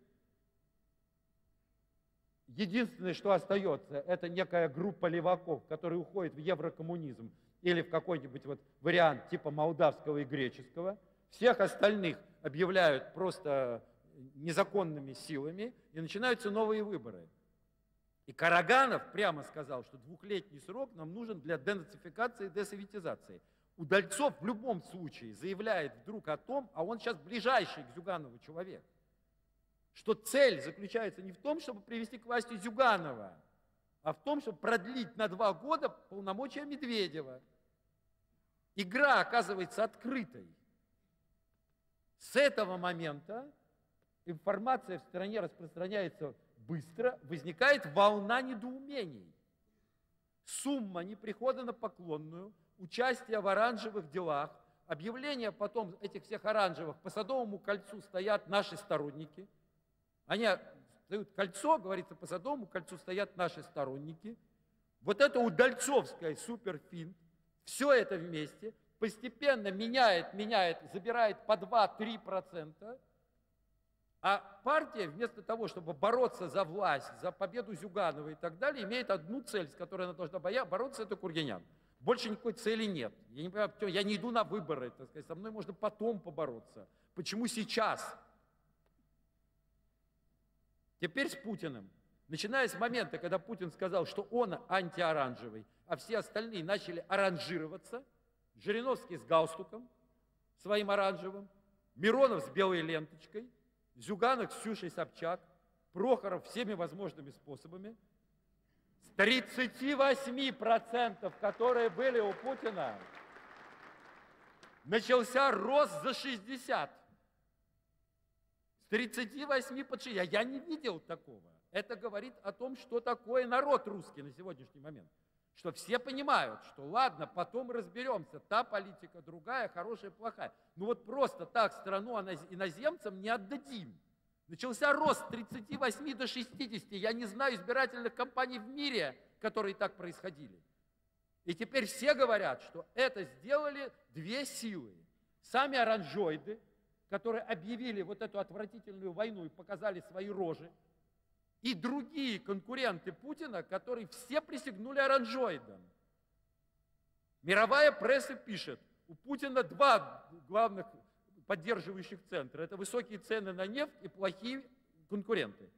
Speaker 1: Единственное, что остается, это некая группа леваков, которые уходят в еврокоммунизм или в какой-нибудь вот вариант типа молдавского и греческого. Всех остальных объявляют просто незаконными силами, и начинаются новые выборы. И Караганов прямо сказал, что 2-летний срок нам нужен для денацификации и десоветизации. Удальцов в любом случае заявляет вдруг о том, а он сейчас ближайший к Зюганову человек, что цель заключается не в том, чтобы привести к власти Зюганова, а в том, чтобы продлить на 2 года полномочия Медведева. Игра оказывается открытой. С этого момента информация в стране распространяется быстро, возникает волна недоумений. Сумма неприхода на Поклонную, участие в оранжевых делах, объявление потом этих всех оранжевых, по Садовому кольцу стоят наши сторонники. Они дают кольцо, говорится, по Садовому кольцу стоят наши сторонники. Вот это удальцовская суперфинт, все это вместе постепенно меняет, забирает по 2-3%. А партия, вместо того, чтобы бороться за власть, за победу Зюганова и так далее, имеет одну цель, с которой она должна бороться, это Кургинян. Больше никакой цели нет. Я не понимаю, я не иду на выборы, так сказать, со мной можно потом побороться. Почему сейчас? Теперь с Путиным. Начиная с момента, когда Путин сказал, что он антиоранжевый, а все остальные начали оранжироваться, Жириновский с галстуком своим оранжевым, Миронов с белой ленточкой, Зюганов с Ксюшей Собчак, Прохоров всеми возможными способами. С 38%, которые были у Путина, начался рост за 60%. С 38 под 60. Я не видел такого. Это говорит о том, что такое народ русский на сегодняшний момент. Что все понимают, что ладно, потом разберемся, та политика другая, хорошая, плохая. Ну вот просто так страну иноземцам не отдадим. Начался рост с 38 до 60. Я не знаю избирательных кампаний в мире, которые так происходили. И теперь все говорят, что это сделали 2 силы. Сами оранжоиды, которые объявили вот эту отвратительную войну и показали свои рожи, и другие конкуренты Путина, которые все присягнули оранжоидам. Мировая пресса пишет, у Путина 2 главных поддерживающих центра. Это высокие цены на нефть и плохие конкуренты.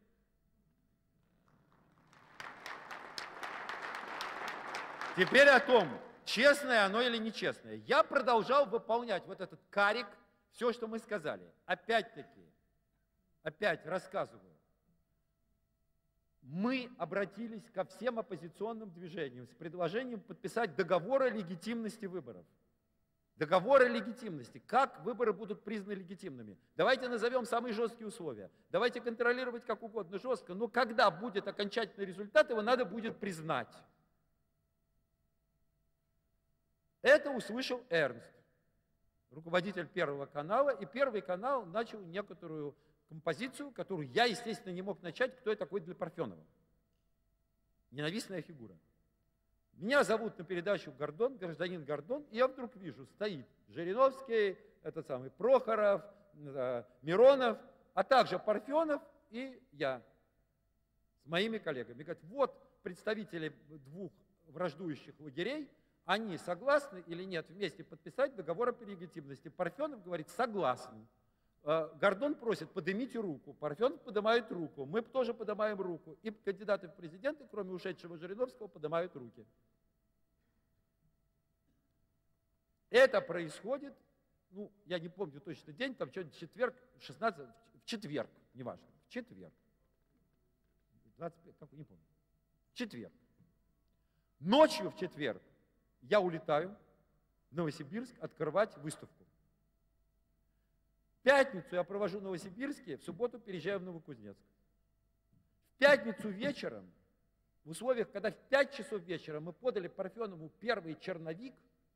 Speaker 1: Теперь о том, честное оно или нечестное. Я продолжал выполнять вот этот карик, все, что мы сказали. Опять-таки, опять рассказываю. Мы обратились ко всем оппозиционным движениям с предложением подписать договор о легитимности выборов. Договор о легитимности. Как выборы будут признаны легитимными? Давайте назовем самые жесткие условия. Давайте контролировать как угодно жестко, но когда будет окончательный результат, его надо будет признать. Это услышал Эрнст, руководитель Первого канала, и Первый канал начал некоторую композицию, которую я, естественно, не мог начать, кто я такой для Парфенова. Ненавистная фигура. Меня зовут на передачу Гордон, гражданин Гордон, и я вдруг вижу, стоит Жириновский, этот самый Прохоров, Миронов, а также Парфенов и я с моими коллегами. Говорят, вот представители двух враждующих лагерей, они согласны или нет вместе подписать договор о легитимности. Парфенов говорит, согласны. Гордон просит, поднимите руку. Парфенов поднимает руку. Мы тоже поднимаем руку. И кандидаты в президенты, кроме ушедшего Жириновского, поднимают руки. Это происходит, ну, я не помню точно день, там что-то четверг, 16, в четверг, неважно, в четверг. 25, как, не помню. В четверг. Ночью в четверг я улетаю в Новосибирск открывать выставку. В пятницу я провожу в Новосибирске, в субботу переезжаю в Новокузнецк. В пятницу вечером, в условиях, когда в 5 часов вечера мы подали Парфенову первый черновик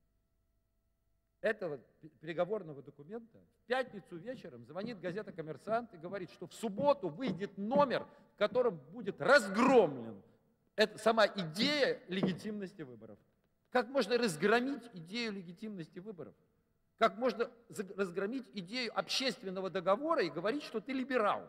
Speaker 1: этого переговорного документа, в пятницу вечером звонит газета «Коммерсант» и говорит, что в субботу выйдет номер, в котором будет разгромлен сама идея легитимности выборов. Как можно разгромить идею легитимности выборов? Как можно разгромить идею общественного договора и говорить, что ты либерал?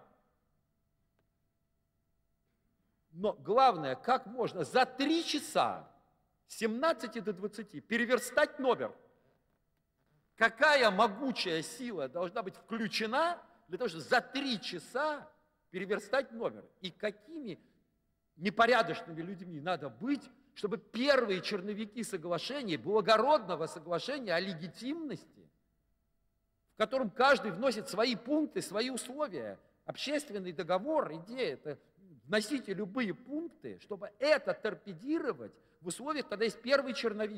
Speaker 1: Но главное, как можно за 3 часа с 17 до 20 переверстать номер? Какая могучая сила должна быть включена для того, чтобы за 3 часа переверстать номер? И какими непорядочными людьми надо быть, чтобы первые черновики соглашения, благородного соглашения о легитимности, в котором каждый вносит свои пункты, свои условия, общественный договор, идея, это вносите любые пункты, чтобы это торпедировать в условиях, когда есть первый черновик.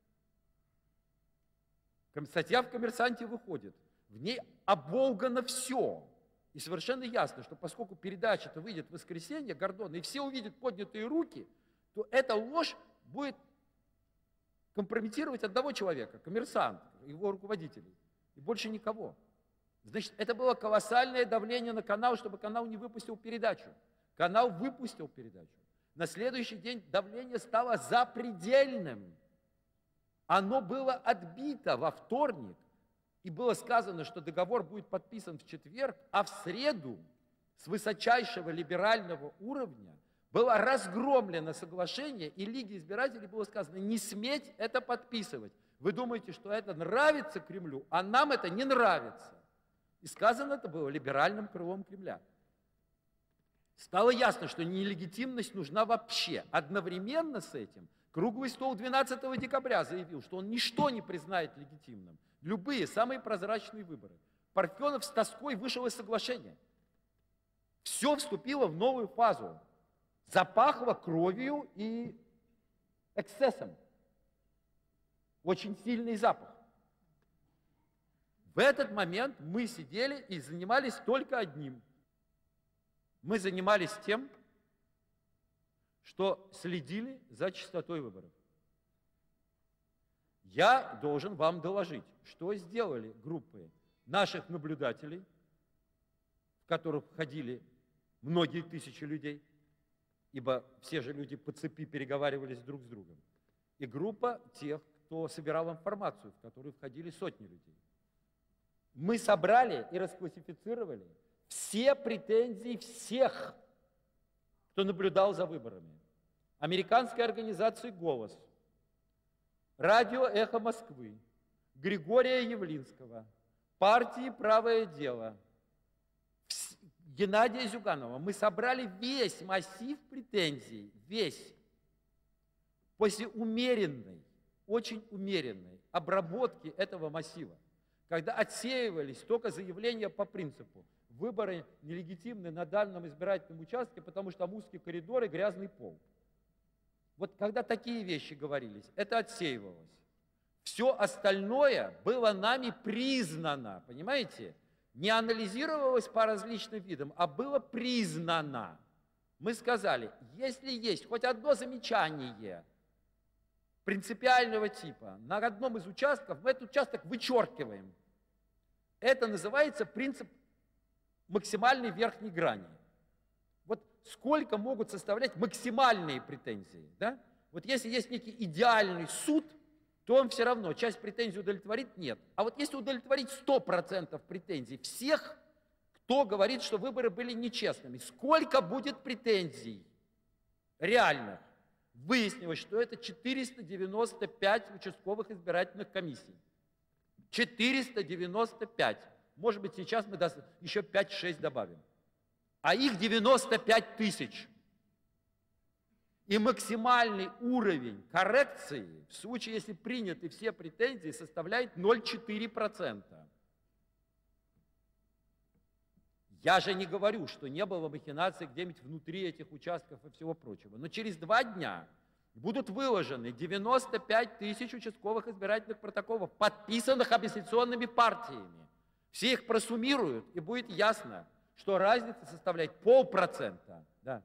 Speaker 1: Статья в «Коммерсанте» выходит, в ней оболгано все. И совершенно ясно, что поскольку передача-то выйдет в воскресенье, Гордона, и все увидят поднятые руки, то эта ложь будет компрометировать одного человека, «Коммерсант», его руководителей, и больше никого. Значит, это было колоссальное давление на канал, чтобы канал не выпустил передачу. Канал выпустил передачу. На следующий день давление стало запредельным. Оно было отбито во вторник, и было сказано, что договор будет подписан в четверг, а в среду с высочайшего либерального уровня было разгромлено соглашение, и Лиге избирателей было сказано, не сметь это подписывать. Вы думаете, что это нравится Кремлю, а нам это не нравится. И сказано это было либеральным крылом Кремля. Стало ясно, что нелегитимность нужна вообще. Одновременно с этим круглый стол 12 декабря заявил, что он ничто не признает легитимным. Любые, самые прозрачные выборы. Парфенов с тоской вышел из соглашения. Все вступило в новую фазу. Запахло кровью и эксцессом. Очень сильный запах. В этот момент мы сидели и занимались только одним. Мы занимались тем, что следили за чистотой выборов. Я должен вам доложить, что сделали группы наших наблюдателей, в которых входили многие тысячи людей, ибо все же люди по цепи переговаривались друг с другом, и группа тех, кто собирал информацию, в которую входили сотни людей. Мы собрали и расклассифицировали все претензии всех, кто наблюдал за выборами. Американской организации «Голос», радио «Эхо Москвы», Григория Явлинского, партии «Правое дело», Геннадия Зюганова. Мы собрали весь массив претензий, весь. После умеренной, очень умеренной обработки этого массива, когда отсеивались только заявления по принципу выборы нелегитимны на данном избирательном участке, потому что там узкий коридор и грязный пол. Вот когда такие вещи говорились, это отсеивалось. Все остальное было нами признано, понимаете? Не анализировалось по различным видам, а было признано. Мы сказали, если есть хоть одно замечание принципиального типа на одном из участков, мы этот участок вычеркиваем. Это называется принцип максимальной верхней грани. Вот сколько могут составлять максимальные претензии, да? Вот если есть некий идеальный суд, то он все равно часть претензий удовлетворит, нет. А вот если удовлетворить 100% претензий всех, кто говорит, что выборы были нечестными, сколько будет претензий реальных? Выяснилось, что это 495 участковых избирательных комиссий. 495. Может быть, сейчас мы еще 5-6 добавим. А их 95 тысяч. И максимальный уровень коррекции, в случае, если приняты все претензии, составляет 0,4%. Я же не говорю, что не было махинаций где-нибудь внутри этих участков и всего прочего. Но через 2 дня будут выложены 95 тысяч участковых избирательных протоколов, подписанных оппозиционными партиями. Все их просуммируют, и будет ясно, что разница составляет 0,5%. Да.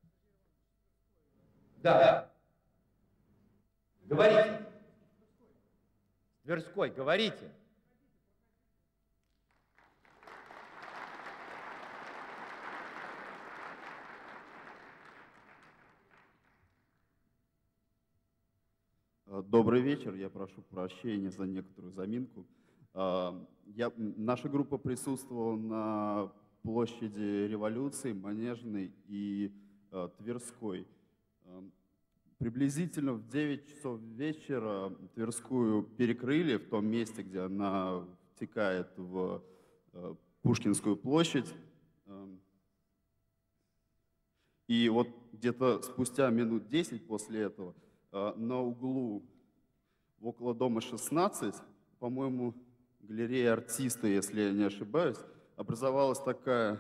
Speaker 1: Да. Говорите. Тверской, говорите.
Speaker 8: Добрый вечер. Я прошу прощения за некоторую заминку. Наша группа присутствовала на площади Революции, Манежной и Тверской. Приблизительно в 9 часов вечера Тверскую перекрыли в том месте, где она втекает в Пушкинскую площадь. И вот где-то спустя минут 10 после этого на углу около дома 16, по-моему, галерея артиста, если я не ошибаюсь, образовалась такая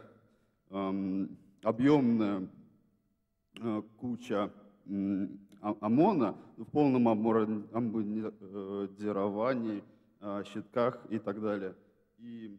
Speaker 8: объемная куча ОМОНа в полном обмундировании, щитках и так далее. И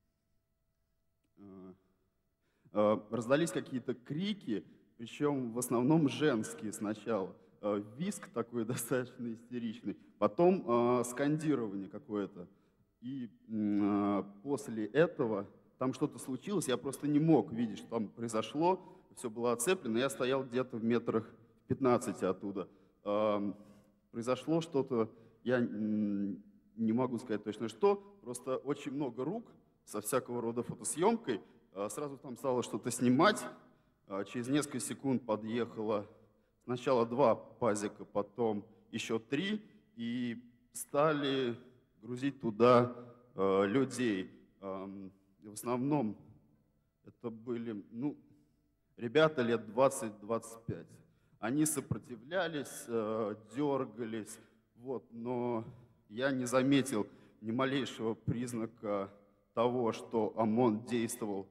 Speaker 8: раздались какие-то крики, причем в основном женские сначала. Визг такой достаточно истеричный, потом скандирование какое-то. И после этого там что-то случилось, я просто не мог видеть, что там произошло, все было оцеплено, я стоял где-то в метрах 15 оттуда. Произошло что-то, я не могу сказать точно что, просто очень много рук со всякого рода фотосъемкой, сразу там стало что-то снимать, через несколько секунд подъехало сначала 2 пазика, потом еще 3, и стали грузить туда людей. В основном это были ребята лет 20-25. Они сопротивлялись, дергались, но я не заметил ни малейшего признака того, что ОМОН действовал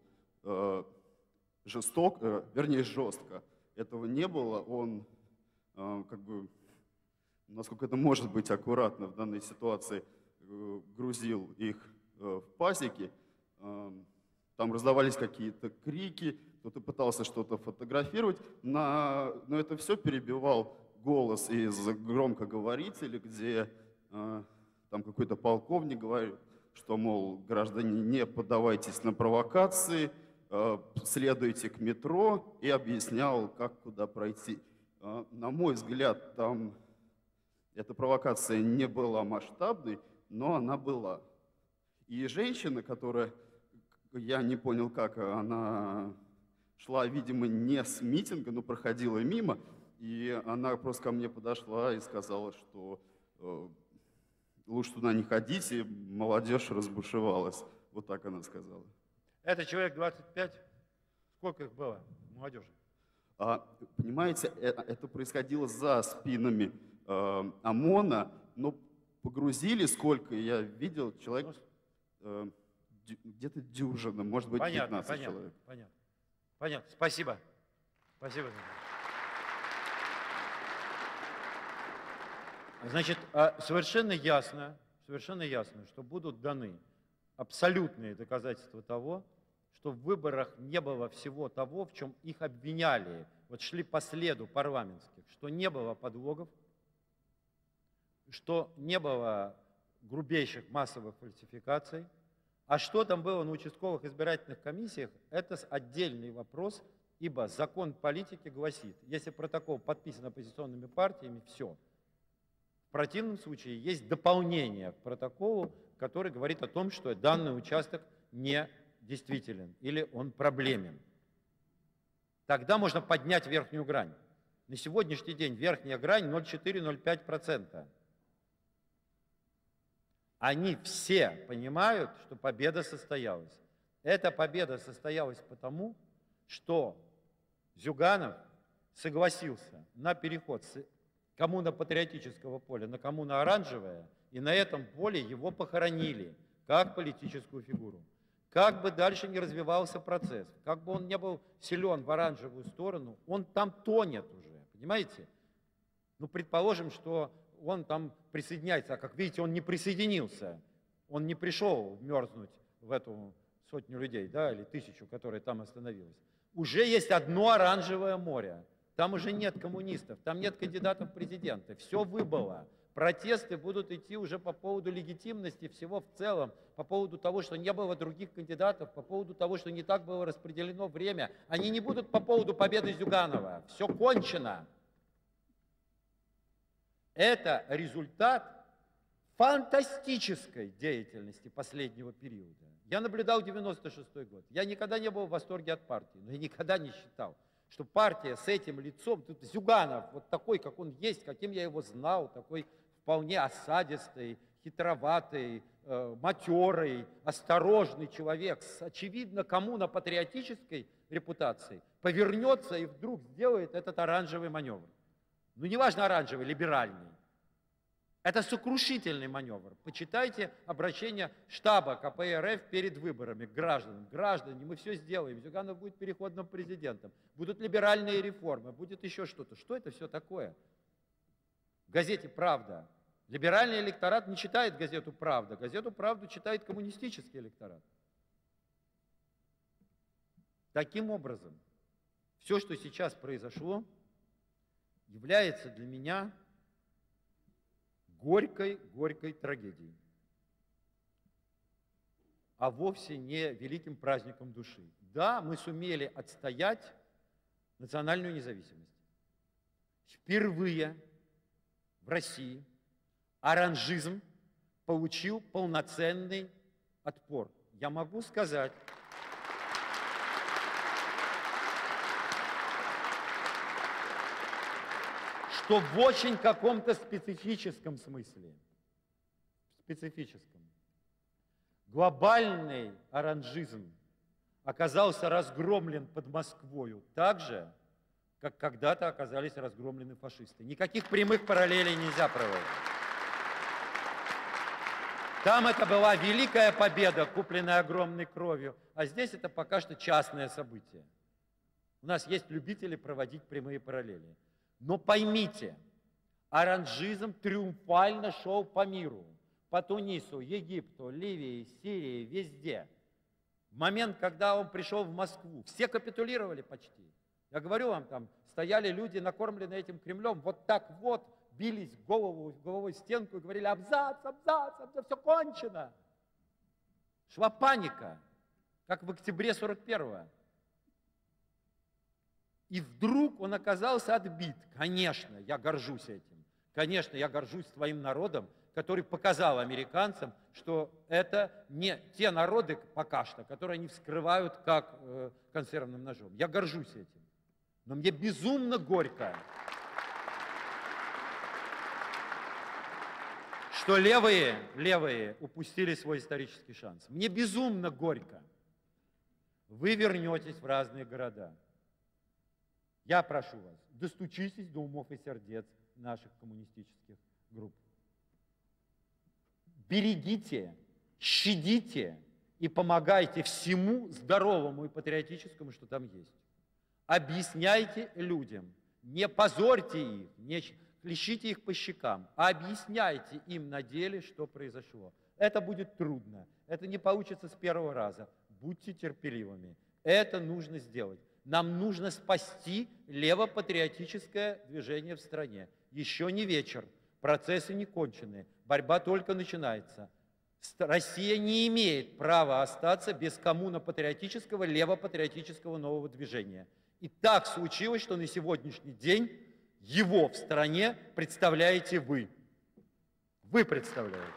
Speaker 8: жестко. Этого не было. Он, насколько это может быть аккуратно в данной ситуации, грузил их в пазики. Там раздавались какие-то крики, кто-то пытался что-то фотографировать, но это все перебивал голос из громкоговорителя, где там какой-то полковник говорит, что, мол, граждане, не поддавайтесь на провокации, следуйте к метро, и объяснял, как куда пройти. На мой взгляд, там эта провокация не была масштабной, но она была. И женщина, которая, я не понял как, она шла, видимо, не с митинга, но проходила мимо, и она просто ко мне подошла и сказала, что лучше туда не ходите, молодежь разбушевалась. Вот так она сказала.
Speaker 1: Это человек 25? Сколько их было, молодежи?
Speaker 8: Понимаете, это происходило за спинами ОМОНа, но погрузили, сколько я видел, человек где-то дюжина, может быть, 15 человек.
Speaker 1: Понятно. Спасибо. Спасибо. Значит, совершенно ясно, что будут даны абсолютные доказательства того, что в выборах не было всего того, в чем их обвиняли. Вот шли по следу парламентских, что не было подлогов, что не было грубейших массовых фальсификаций. А что там было на участковых избирательных комиссиях, это отдельный вопрос, ибо закон политики гласит, если протокол подписан оппозиционными партиями, все. В противном случае есть дополнение к протоколу, который говорит о том, что данный участок не действителен или он проблемен. Тогда можно поднять верхнюю грань. На сегодняшний день верхняя грань 0,4-0,5%. Они все понимают, что победа состоялась. Эта победа состоялась потому, что Зюганов согласился на переход с коммуно-патриотического поля на коммуно-оранжевое, и на этом поле его похоронили как политическую фигуру. Как бы дальше не развивался процесс, как бы он не был силен в оранжевую сторону, он там тонет уже, понимаете? Ну, предположим, что он там присоединяется, а как видите, он не присоединился, он не пришел мерзнуть в эту сотню людей, да, или 1000, которая там остановилась. Уже есть одно оранжевое море, там уже нет коммунистов, там нет кандидатов в президенты, все выбыло. Протесты будут идти уже по поводу легитимности всего в целом, по поводу того, что не было других кандидатов, по поводу того, что не так было распределено время. Они не будут по поводу победы Зюганова. Все кончено. Это результат фантастической деятельности последнего периода. Я наблюдал 96-й год. Я никогда не был в восторге от партии, но я никогда не считал, что партия с этим лицом, тут Зюганов, вот такой, как он есть, каким я его знал, такой вполне осадистый, хитроватый, матерый, осторожный человек с, очевидно, коммуно-патриотической репутацией, повернется и вдруг сделает этот оранжевый маневр. Ну, неважно оранжевый, либеральный. Это сокрушительный маневр. Почитайте обращение штаба КПРФ перед выборами к гражданам. Граждане, мы все сделаем. Зюганов будет переходным президентом. Будут либеральные реформы, будет еще что-то. Что это все такое? В газете «Правда». Либеральный электорат не читает газету «Правда». Газету «Правду» читает коммунистический электорат. Таким образом, все, что сейчас произошло, является для меня горькой трагедией, а вовсе не великим праздником души. Да, мы сумели отстоять национальную независимость. Впервые в России оранжизм получил полноценный отпор. Я могу сказать, что в очень каком-то специфическом смысле, глобальный оранжизм оказался разгромлен под Москвою так же, как когда-то оказались разгромлены фашисты. Никаких прямых параллелей нельзя проводить. Там это была великая победа, купленная огромной кровью, а здесь это пока что частное событие. У нас есть любители проводить прямые параллели. Но поймите, оранжизм триумфально шел по миру, по Тунису, Египту, Ливии, Сирии, везде. В момент, когда он пришел в Москву, все капитулировали почти. Я говорю вам, там стояли люди, накормленные этим Кремлем, вот так вот бились головой в стенку и говорили: абзац, абзац, абзац, все кончено. Шла паника, как в октябре 41-го. И вдруг он оказался отбит. Конечно, я горжусь этим. Конечно, я горжусь своим народом, который показал американцам, что это не те народы пока что, которые они вскрывают как консервным ножом. Я горжусь этим. Но мне безумно горько, что левые упустили свой исторический шанс. Мне безумно горько. Вы вернетесь в разные города. Я прошу вас, достучитесь до умов и сердец наших коммунистических групп. Берегите, щадите и помогайте всему здоровому и патриотическому, что там есть. Объясняйте людям, не позорьте их, не хлещите их по щекам, а объясняйте им на деле, что произошло. Это будет трудно, это не получится с первого раза. Будьте терпеливыми. Это нужно сделать. Нам нужно спасти левопатриотическое движение в стране. Еще не вечер, процессы не кончены, борьба только начинается. Россия не имеет права остаться без коммуно-патриотического, левопатриотического нового движения. И так случилось, что на сегодняшний день его в стране представляете вы. Вы представляете.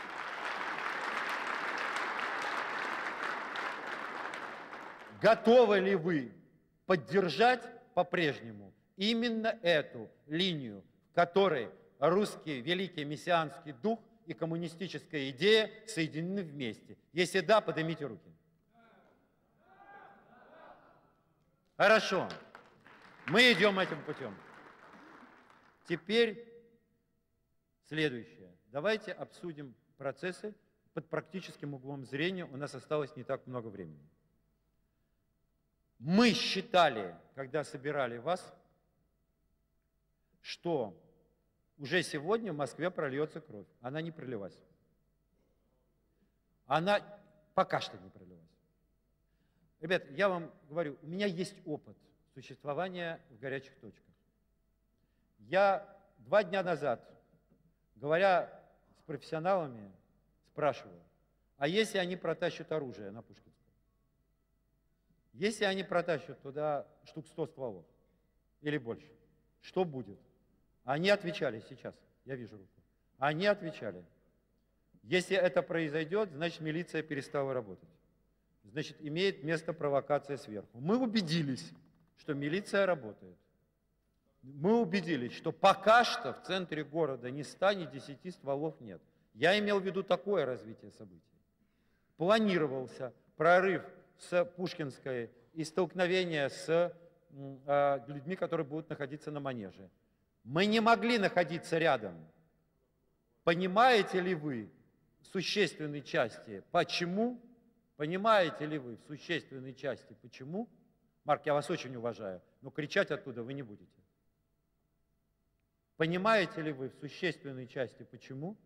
Speaker 1: Готовы ли вы поддержать по-прежнему именно эту линию, в которой русский великий мессианский дух и коммунистическая идея соединены вместе? Если да, поднимите руки. Хорошо. Мы идем этим путем. Теперь следующее. Давайте обсудим процессы под практическим углом зрения. У нас осталось не так много времени. Мы считали, когда собирали вас, что уже сегодня в Москве прольется кровь. Она не пролилась. Она пока что не пролилась. Ребят, я вам говорю, у меня есть опыт существования в горячих точках. Я 2 дня назад, говоря с профессионалами, спрашиваю, а если они протащат оружие на Пушкинскую? Если они протащат туда штук 100 стволов или больше, что будет? Они отвечали сейчас, я вижу руку. Они отвечали, если это произойдет, значит милиция перестала работать. Значит, имеет место провокация сверху. Мы убедились, что милиция работает. Мы убедились, что пока что в центре города ни 100, ни 10 стволов нет. Я имел в виду такое развитие событий. Планировался прорыв с Пушкинской и столкновение с людьми, которые будут находиться на манеже. Мы не могли находиться рядом. Понимаете ли вы в существенной части, почему? Понимаете ли вы в существенной части, почему? Марк, я вас очень уважаю, но кричать оттуда вы не будете. Понимаете ли вы в существенной части, почему?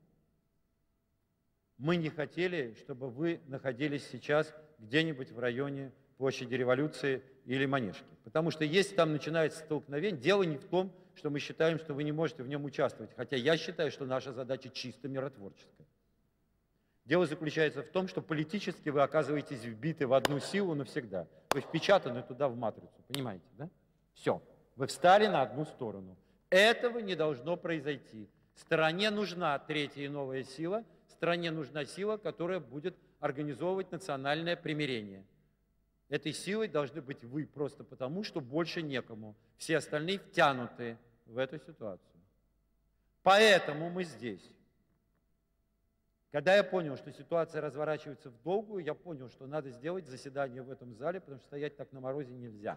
Speaker 1: Мы не хотели, чтобы вы находились сейчас где-нибудь в районе площади Революции или Манежки. Потому что если там начинается столкновение, дело не в том, что мы считаем, что вы не можете в нем участвовать. Хотя я считаю, что наша задача чисто миротворческая. Дело заключается в том, что политически вы оказываетесь вбиты в одну силу навсегда. Вы впечатаны туда в матрицу, понимаете, да? Все, вы встали на одну сторону. Этого не должно произойти. Стране нужна третья и новая сила, стране нужна сила, которая будет организовывать национальное примирение. Этой силой должны быть вы просто потому, что больше некому. Все остальные втянуты в эту ситуацию. Поэтому мы здесь. Когда я понял, что ситуация разворачивается в долгую, я понял, что надо сделать заседание в этом зале, потому что стоять так на морозе нельзя.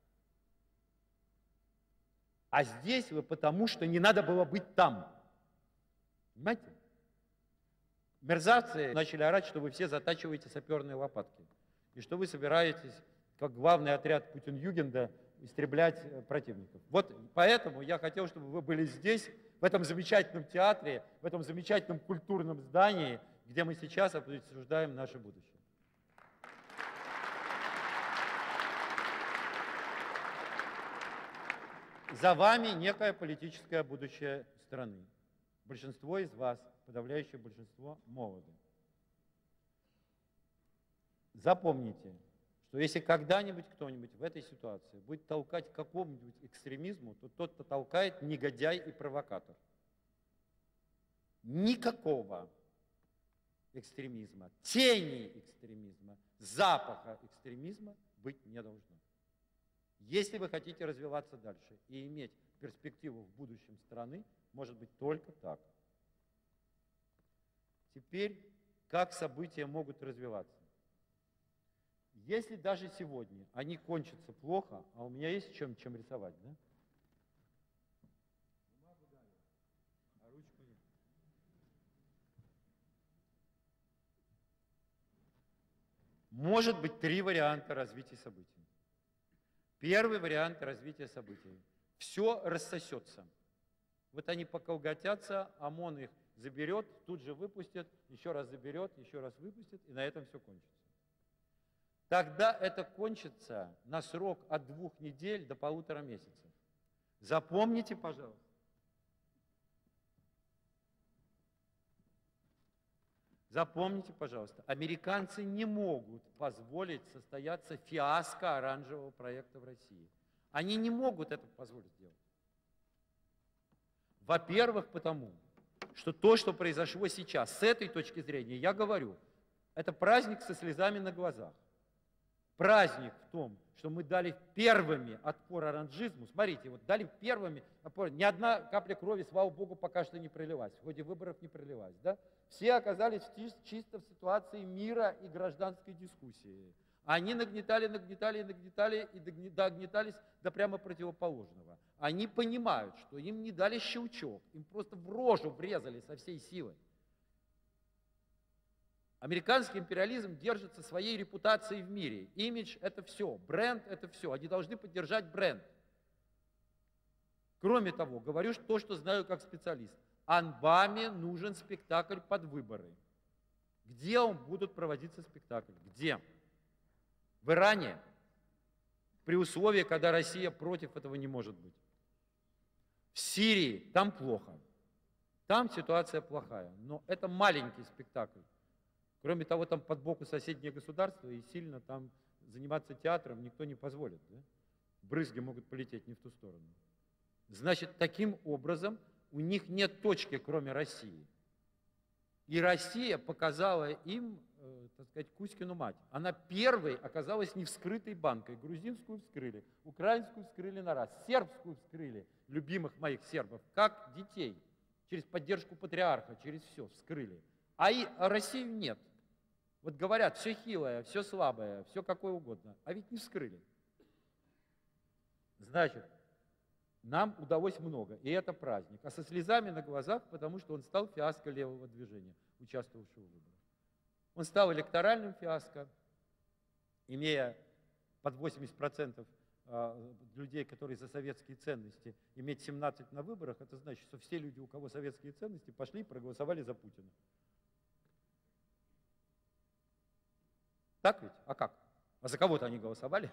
Speaker 1: А здесь вы потому, что не надо было быть там. Понимаете? Мерзавцы начали орать, что вы все затачиваете саперные лопатки. И что вы собираетесь, как главный отряд Путин-Югенда, истреблять противников. Вот поэтому я хотел, чтобы вы были здесь, в этом замечательном театре, в этом замечательном культурном здании, где мы сейчас обсуждаем наше будущее. За вами некое политическое будущее страны. Большинство из вас, подавляющее большинство, молоды. Запомните, что если когда-нибудь кто-нибудь в этой ситуации будет толкать к какому-нибудь экстремизму, то тот, кто толкает, негодяй и провокатор. Никакого экстремизма, тени экстремизма, запаха экстремизма быть не должно. Если вы хотите развиваться дальше и иметь перспективу в будущем страны, может быть только так. Теперь, как события могут развиваться? Если даже сегодня они кончатся плохо, а у меня есть чем рисовать, да? Может быть 3 варианта развития событий. Первый вариант развития событий. Все рассосется. Вот они поколготятся, ОМОН их заберет, тут же выпустит, еще раз заберет, еще раз выпустит, и на этом все кончится. Тогда это кончится на срок от 2 недель до 1,5 месяца. Запомните, пожалуйста. Запомните, пожалуйста, американцы не могут позволить состояться фиаско оранжевого проекта в России. Они не могут это позволить сделать. Во-первых, потому что то, что произошло сейчас, с этой точки зрения, я говорю, это праздник со слезами на глазах. Праздник в том, что мы дали первыми отпор оранжизму. Смотрите, вот дали первыми отпор. Ни одна капля крови, слава богу, пока что не пролилась. В ходе выборов не пролилась. Да? Все оказались чисто в ситуации мира и гражданской дискуссии. Они нагнетали и догнетались до прямо противоположного. Они понимают, что им не дали щелчок, им просто в рожу врезали со всей силой. Американский империализм держится своей репутацией в мире. Имидж – это все, бренд – это все. Они должны поддержать бренд. Кроме того, говорю то, что знаю как специалист. Анбаме нужен спектакль под выборы. Где будут проводиться спектакли? Где? В Иране? При условии, когда Россия против этого не может быть. В Сирии там плохо. Там ситуация плохая. Но это маленький спектакль. Кроме того, там под боку соседнее государство, и сильно там заниматься театром никто не позволит. Да? Брызги могут полететь не в ту сторону. Значит, таким образом у них нет точки, кроме России. И Россия показала им, так сказать, Кузькину мать. Она первой оказалась не вскрытой банкой. Грузинскую вскрыли, украинскую вскрыли на раз, сербскую вскрыли, любимых моих сербов, как детей. Через поддержку патриарха, через все вскрыли. А Россию нет. Вот говорят, все хилое, все слабое, все какое угодно, а ведь не вскрыли. Значит, нам удалось много, и это праздник. А со слезами на глазах, потому что он стал фиаско левого движения, участвовавшего в выборах. Он стал электоральным фиаско, имея под 80% людей, которые за советские ценности, иметь 17 на выборах, это значит, что все люди, у кого советские ценности, пошли и проголосовали за Путина. Так ведь? А как? А за кого-то они голосовали?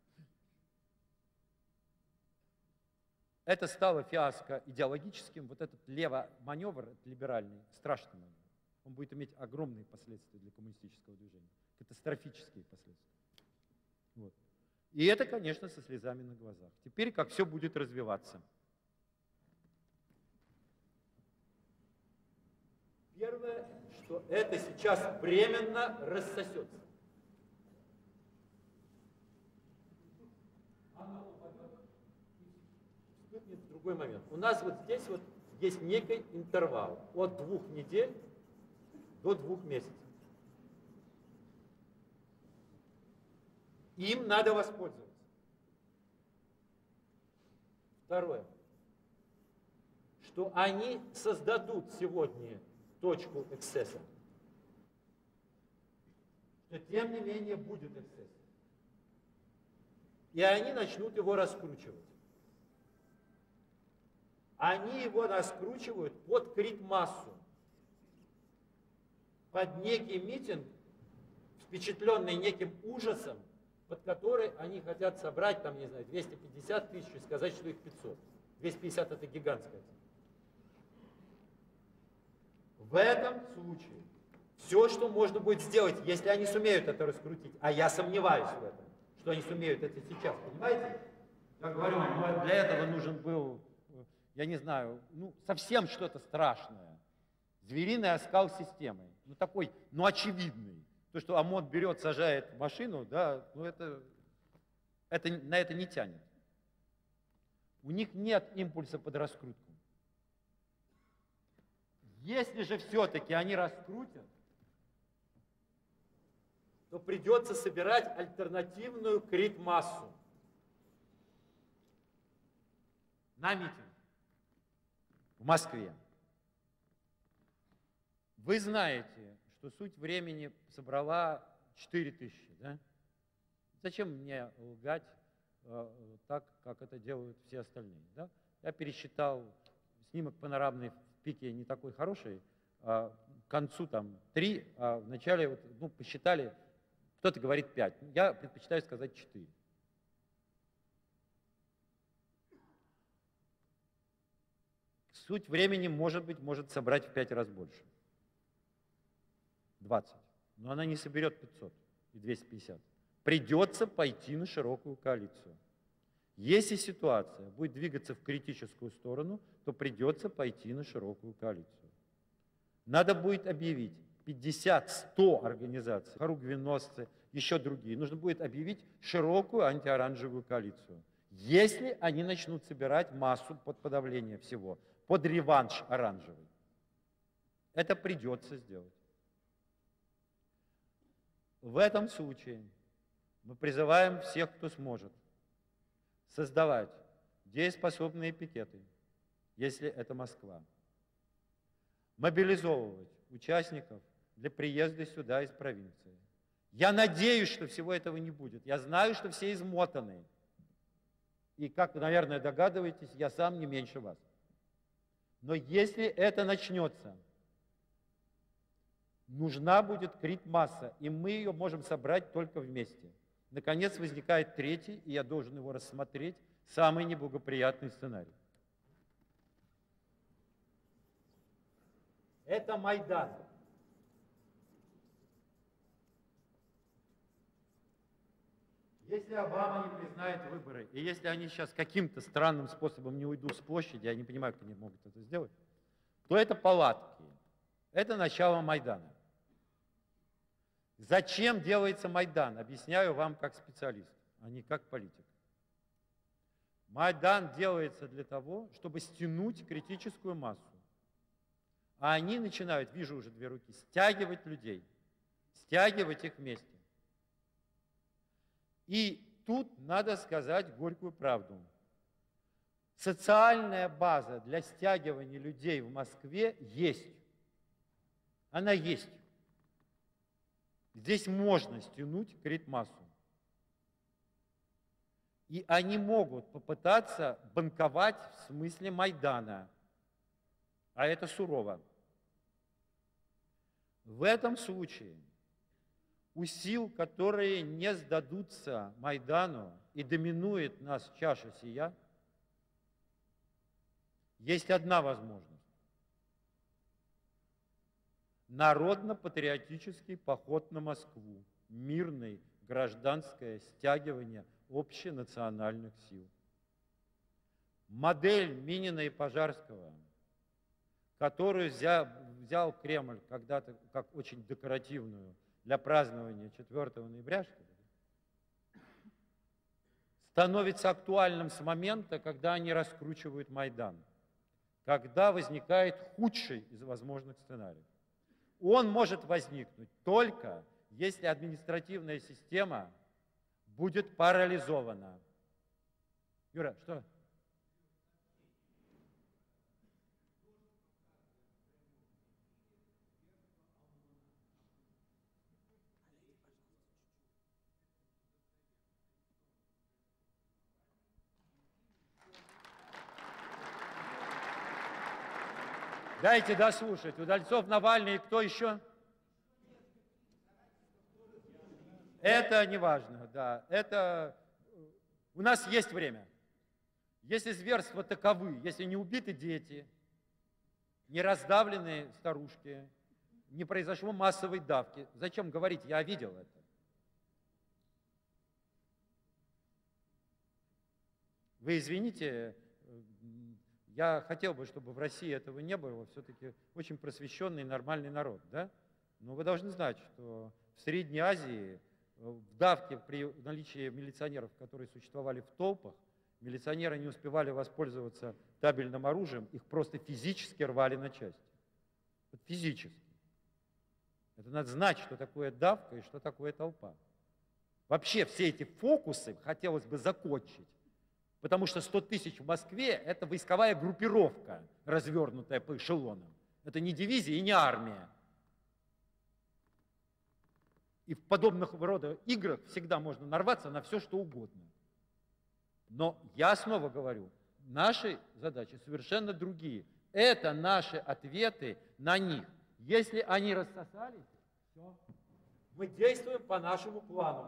Speaker 1: Это стало фиаско идеологическим. Вот этот левоманевр, либеральный, страшный маневр. Он будет иметь огромные последствия для коммунистического движения. Катастрофические последствия. Вот. И это, конечно, со слезами на глазах. Теперь как все будет развиваться. Первое, что это сейчас временно рассосется. В другой момент. У нас вот здесь вот есть некий интервал от 2 недель до 2 месяцев. Им надо воспользоваться. Второе. Что они создадут сегодня точку эксцесса. Что тем не менее будет эксцесс. И они начнут его раскручивать. Они его раскручивают под крит-массу, под некий митинг, впечатленный неким ужасом, под который они хотят собрать, там, не знаю, 250 тысяч и сказать, что их 500. 250 – это гигантская цифра. В этом случае все, что можно будет сделать, если они сумеют это раскрутить, а я сомневаюсь в этом, что они сумеют это сейчас, понимаете? Я говорю, для этого нужен был, я не знаю, совсем что-то страшное. Звериный оскал системы. Такой, очевидный. То, что ОМОН берет, сажает в машину, да, на это не тянет. У них нет импульса под раскрутку. Если же все-таки они раскрутят, то придется собирать альтернативную крит-массу на митинг в Москве. Вы знаете, что суть времени собрала 4000, да? Зачем мне лгать так, как это делают все остальные, да? Я пересчитал, снимок панорамный в пике не такой хороший, к концу там 3, а в начале, вот, ну, посчитали, кто-то говорит 5. Я предпочитаю сказать 4. Суть времени, может собрать в 5 раз больше. 20. Но она не соберет 500 и 250. Придется пойти на широкую коалицию. Если ситуация будет двигаться в критическую сторону, то придется пойти на широкую коалицию. Надо будет объявить 50-100 организаций, хоругвеносцы, еще другие. Нужно будет объявить широкую антиоранжевую коалицию. Если они начнут собирать массу под подавление всего, под реванш оранжевый. Это придется сделать. В этом случае мы призываем всех, кто сможет, создавать дееспособные пикеты, если это Москва. Мобилизовывать участников для приезда сюда из провинции. Я надеюсь, что всего этого не будет. Я знаю, что все измотаны. И, как вы, наверное, догадываетесь, я сам не меньше вас. Но если это начнется, нужна будет крит-масса, и мы ее можем собрать только вместе. Наконец возникает третий, и я должен его рассмотреть, самый неблагоприятный сценарий. Это Майдан. Если Обама не признает выборы, и если они сейчас каким-то странным способом не уйдут с площади, я не понимаю, как они могут это сделать, то это палатки. Это начало Майдана. Зачем делается Майдан? Объясняю вам как специалист, а не как политик. Майдан делается для того, чтобы стянуть критическую массу. А они начинают, вижу уже 2 руки, стягивать людей, стягивать их вместе. И тут надо сказать горькую правду. Социальная база для стягивания людей в Москве есть. Она есть. Здесь можно стянуть крит-массу. И они могут попытаться банковать в смысле Майдана. А это сурово. В этом случае у сил, которые не сдадутся Майдану и доминует нас чаша сия, есть одна возможность. Народно-патриотический поход на Москву, мирный, гражданское стягивание общенациональных сил. Модель Минина и Пожарского, которую взял Кремль когда-то как очень декоративную для празднования 4 ноября, что ли, становится актуальным с момента, когда они раскручивают Майдан, когда возникает худший из возможных сценариев. Он может возникнуть только, если административная система будет парализована. Юра, что? Дайте дослушать. Удальцов, Навальный и кто еще? Это не важно, да. Это... У нас есть время. Если зверства таковы, если не убиты дети, не раздавлены старушки, не произошло массовой давки, зачем говорить? Я видел это. Вы извините, я хотел бы, чтобы в России этого не было, все-таки очень просвещенный и нормальный народ, да? Но вы должны знать, что в Средней Азии в давке при наличии милиционеров, которые существовали в толпах, милиционеры не успевали воспользоваться табельным оружием, их просто физически рвали на части. Вот физически. Это надо знать, что такое давка и что такое толпа. Вообще все эти фокусы хотелось бы закончить. Потому что 100 тысяч в Москве – это войсковая группировка, развернутая по эшелонам. Это не дивизия и не армия. И в подобных рода играх всегда можно нарваться на все, что угодно. Но я снова говорю, наши задачи совершенно другие. Это наши ответы на них. Если они рассосались, все. Мы действуем по нашему плану.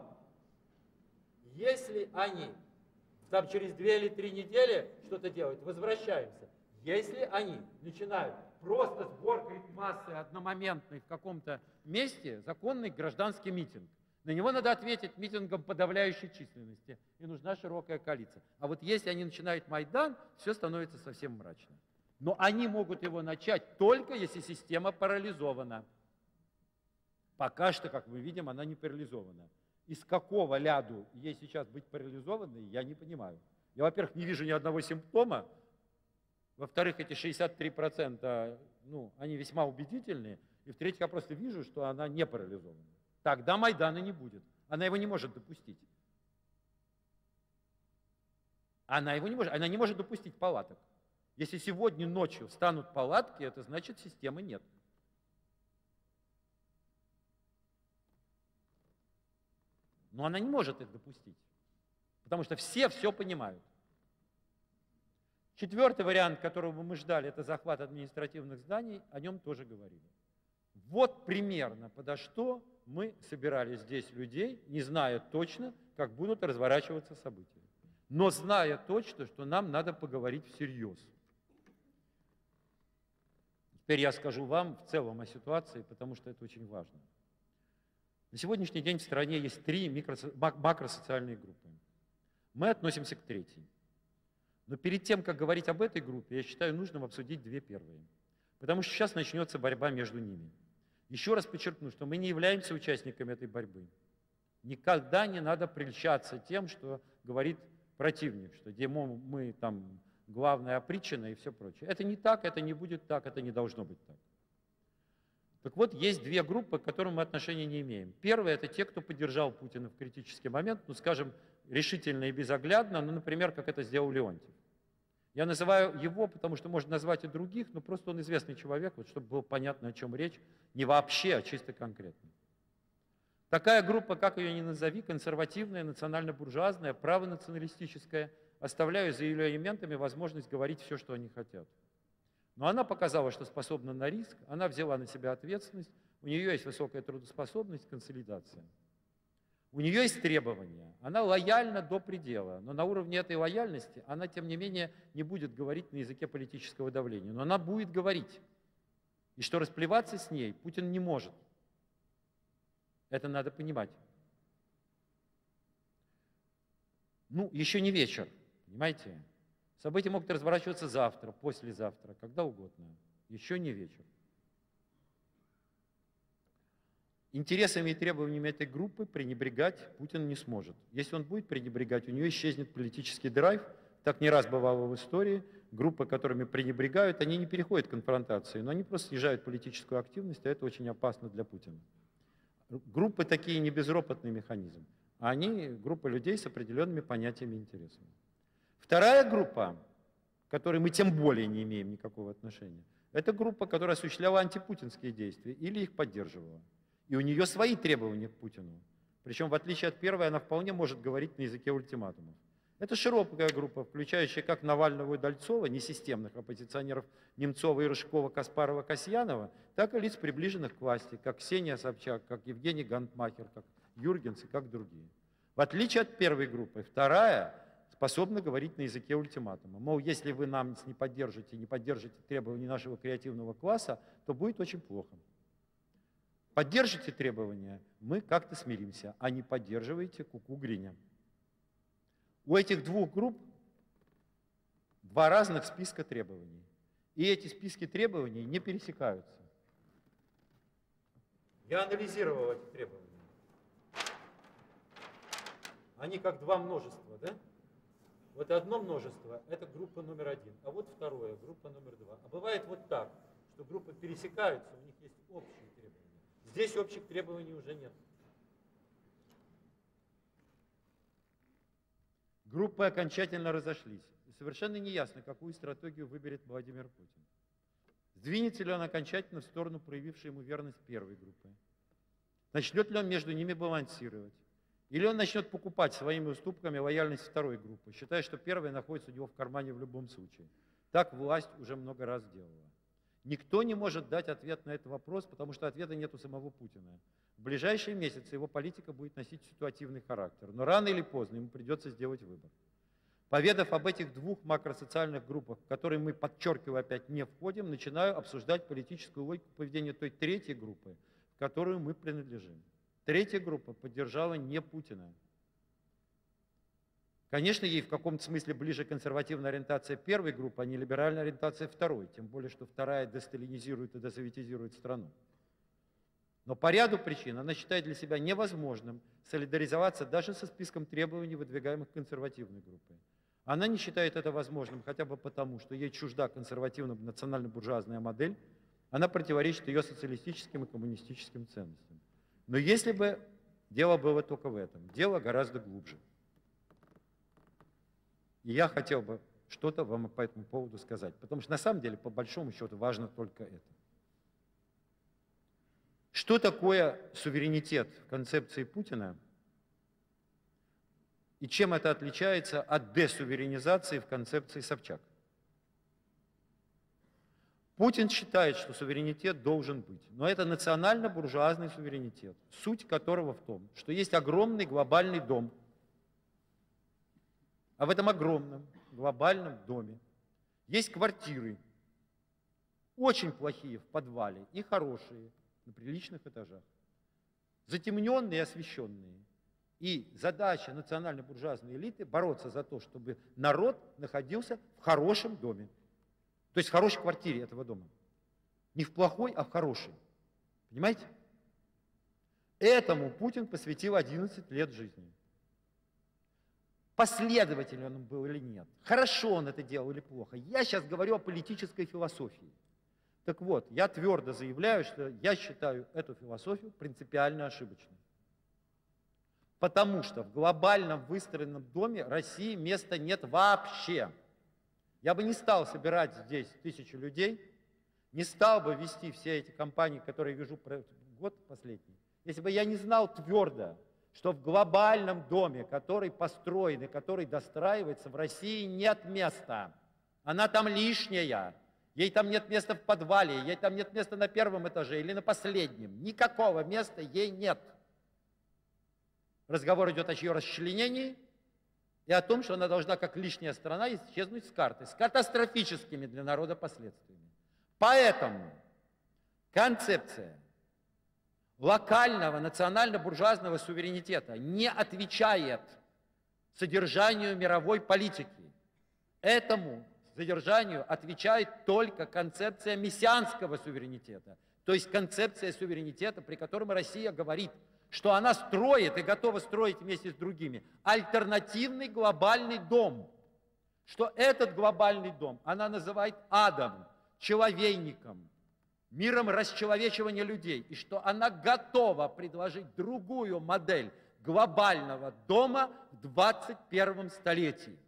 Speaker 1: Если они там через 2 или 3 недели что-то делают, возвращаемся. Если они начинают просто сборкой массы одномоментной в каком-то месте, законный гражданский митинг. На него надо ответить митингом подавляющей численности, и нужна широкая коалиция. А вот если они начинают Майдан, все становится совсем мрачно. Но они могут его начать только если система парализована. Пока что, как мы видим, она не парализована. Из какого ляду ей сейчас быть парализованной, я не понимаю. Я, во-первых, не вижу ни одного симптома. Во-вторых, эти 63%, ну, они весьма убедительные. И в-третьих, я просто вижу, что она не парализована. Тогда Майдана не будет. Она его не может допустить. Она не может допустить палаток. Если сегодня ночью встанут палатки, это значит, системы нет. Но она не может их допустить, потому что все понимают. Четвертый вариант, которого мы ждали, это захват административных зданий, о нем тоже говорили. Вот примерно подо что мы собирали здесь людей, не зная точно, как будут разворачиваться события, но зная точно, что нам надо поговорить всерьез. Теперь я скажу вам в целом о ситуации, потому что это очень важно. На сегодняшний день в стране есть 3 макросоциальные группы. Мы относимся к 3-й. Но перед тем, как говорить об этой группе, я считаю нужным обсудить 2 первые. Потому что сейчас начнется борьба между ними. Еще раз подчеркну, что мы не являемся участниками этой борьбы. Никогда не надо прельщаться тем, что говорит противник, что мы там главная опричина и все прочее. Это не так, это не будет так, это не должно быть так. Так вот, есть 2 группы, к которым мы отношения не имеем. Первая – это те, кто поддержал Путина в критический момент, ну, скажем, решительно и безоглядно, ну, например, как это сделал Леонтьев. Я называю его, потому что можно назвать и других, но просто он известный человек, вот, чтобы было понятно, о чем речь, не вообще, а чисто конкретно. Такая группа, как ее ни назови, консервативная, национально-буржуазная, правонационалистическая, оставляю за ее элементами возможность говорить все, что они хотят. Но она показала, что способна на риск, она взяла на себя ответственность, у нее есть высокая трудоспособность, консолидация. У нее есть требования, она лояльна до предела, но на уровне этой лояльности она, тем не менее, не будет говорить на языке политического давления, но она будет говорить. И что расплеваться с ней Путин не может. Это надо понимать. Ну, еще не вечер, понимаете? События могут разворачиваться завтра, послезавтра, когда угодно. Еще не вечер. Интересами и требованиями этой группы пренебрегать Путин не сможет. Если он будет пренебрегать, у нее исчезнет политический драйв. Так не раз бывало в истории. Группы, которыми пренебрегают, они не переходят к конфронтации, но они просто снижают политическую активность, а это очень опасно для Путина. Группы такие не безропотный механизм, а они группа людей с определенными понятиями и интересами. Вторая группа, к которой мы тем более не имеем никакого отношения, это группа, которая осуществляла антипутинские действия или их поддерживала. И у нее свои требования к Путину. Причем, в отличие от первой, она вполне может говорить на языке ультиматумов. Это широкая группа, включающая как Навального и Дальцова, несистемных оппозиционеров Немцова и Рыжкова, Каспарова, Касьянова, так и лиц, приближенных к власти, как Ксения Собчак, как Евгений Гантмахер, как Юргенс и как другие. В отличие от первой группы, вторая способна говорить на языке ультиматума. Мол, если вы нам не поддержите требования нашего креативного класса, то будет очень плохо. Поддержите требования, мы как-то смиримся, а не поддерживаете ку-ку Гриня. У этих 2 групп 2 разных списка требований. И эти списки требований не пересекаются. Я анализировал эти требования. Они как 2 множества, да? Вот одно множество – это группа номер 1, а вот второе – группа номер 2. А бывает вот так, что группы пересекаются, у них есть общие требования. Здесь общих требований уже нет. Группы окончательно разошлись. И совершенно неясно, какую стратегию выберет Владимир Путин. Сдвинется ли он окончательно в сторону проявившей ему верность первой группы? Начнет ли он между ними балансировать? Или он начнет покупать своими уступками лояльность второй группы, считая, что первая находится у него в кармане в любом случае. Так власть уже много раз делала. Никто не может дать ответ на этот вопрос, потому что ответа нет у самого Путина. В ближайшие месяцы его политика будет носить ситуативный характер, но рано или поздно ему придется сделать выбор. Поведав об этих двух макросоциальных группах, в которые мы, подчеркиваю, опять не входим, начинаю обсуждать политическую логику поведения той третьей группы, в которую мы принадлежим. Третья группа поддержала не Путина. Конечно, ей в каком-то смысле ближе консервативная ориентация первой группы, а не либеральная ориентация второй, тем более, что вторая десталинизирует и десоветизирует страну. Но по ряду причин она считает для себя невозможным солидаризоваться даже со списком требований, выдвигаемых консервативной группой. Она не считает это возможным хотя бы потому, что ей чужда консервативно-национально-буржуазная модель, она противоречит ее социалистическим и коммунистическим ценностям. Но если бы дело было только в этом, дело гораздо глубже. И я хотел бы что-то вам по этому поводу сказать, потому что на самом деле, по большому счету, важно только это. Что такое суверенитет в концепции Путина и чем это отличается от десуверенизации в концепции Собчак? Путин считает, что суверенитет должен быть, но это национально-буржуазный суверенитет, суть которого в том, что есть огромный глобальный дом, а в этом огромном глобальном доме есть квартиры, очень плохие в подвале и хорошие на приличных этажах, затемненные и освещенные. И задача национально-буржуазной элиты бороться за то, чтобы народ находился в хорошем доме. То есть в хорошей квартире этого дома. Не в плохой, а в хорошей. Понимаете? Этому Путин посвятил 11 лет жизни. Последователен он был или нет? Хорошо он это делал или плохо? Я сейчас говорю о политической философии. Так вот, я твердо заявляю, что я считаю эту философию принципиально ошибочной. Потому что в глобальном выстроенном доме России места нет вообще. Я бы не стал собирать здесь 1000 людей, не стал бы вести все эти кампании, которые вижу год последний, если бы я не знал твердо, что в глобальном доме, который построен и который достраивается, в России нет места. Она там лишняя. Ей там нет места в подвале, ей там нет места на первом этаже или на последнем. Никакого места ей нет. Разговор идет о ее расчленении и о том, что она должна, как лишняя страна, исчезнуть с карты, с катастрофическими для народа последствиями. Поэтому концепция локального национально-буржуазного суверенитета не отвечает содержанию мировой политики. Этому содержанию отвечает только концепция мессианского суверенитета, то есть концепция суверенитета, при котором Россия говорит, что она строит и готова строить вместе с другими альтернативный глобальный дом, что этот глобальный дом она называет адом, человейником, миром расчеловечивания людей, и что она готова предложить другую модель глобального дома в 21 столетии.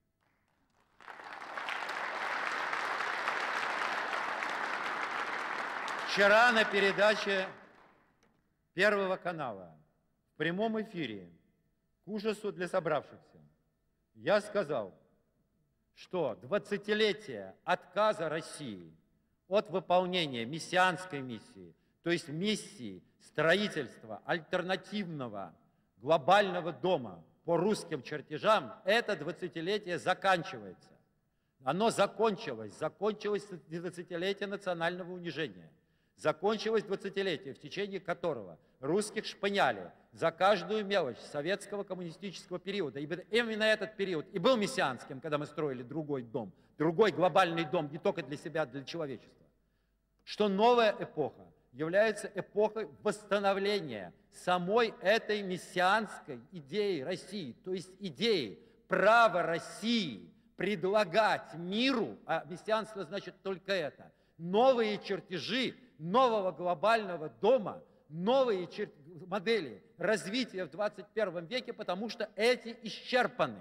Speaker 1: Вчера на передаче Первого канала в прямом эфире к ужасу для собравшихся я сказал, что 20-летие отказа России от выполнения мессианской миссии, то есть миссии строительства альтернативного глобального дома по русским чертежам, это 20-летие заканчивается. Оно закончилось 20-летие национального унижения. Закончилось 20-летие, в течение которого русских шпыняли за каждую мелочь советского коммунистического периода. И именно этот период и был мессианским, когда мы строили другой дом, другой глобальный дом, не только для себя, а для человечества. Что новая эпоха является эпохой восстановления самой этой мессианской идеи России, то есть идеи права России предлагать миру, а мессианство значит только это, новые чертежи нового глобального дома, новые модели развития в 21 веке, потому что эти исчерпаны.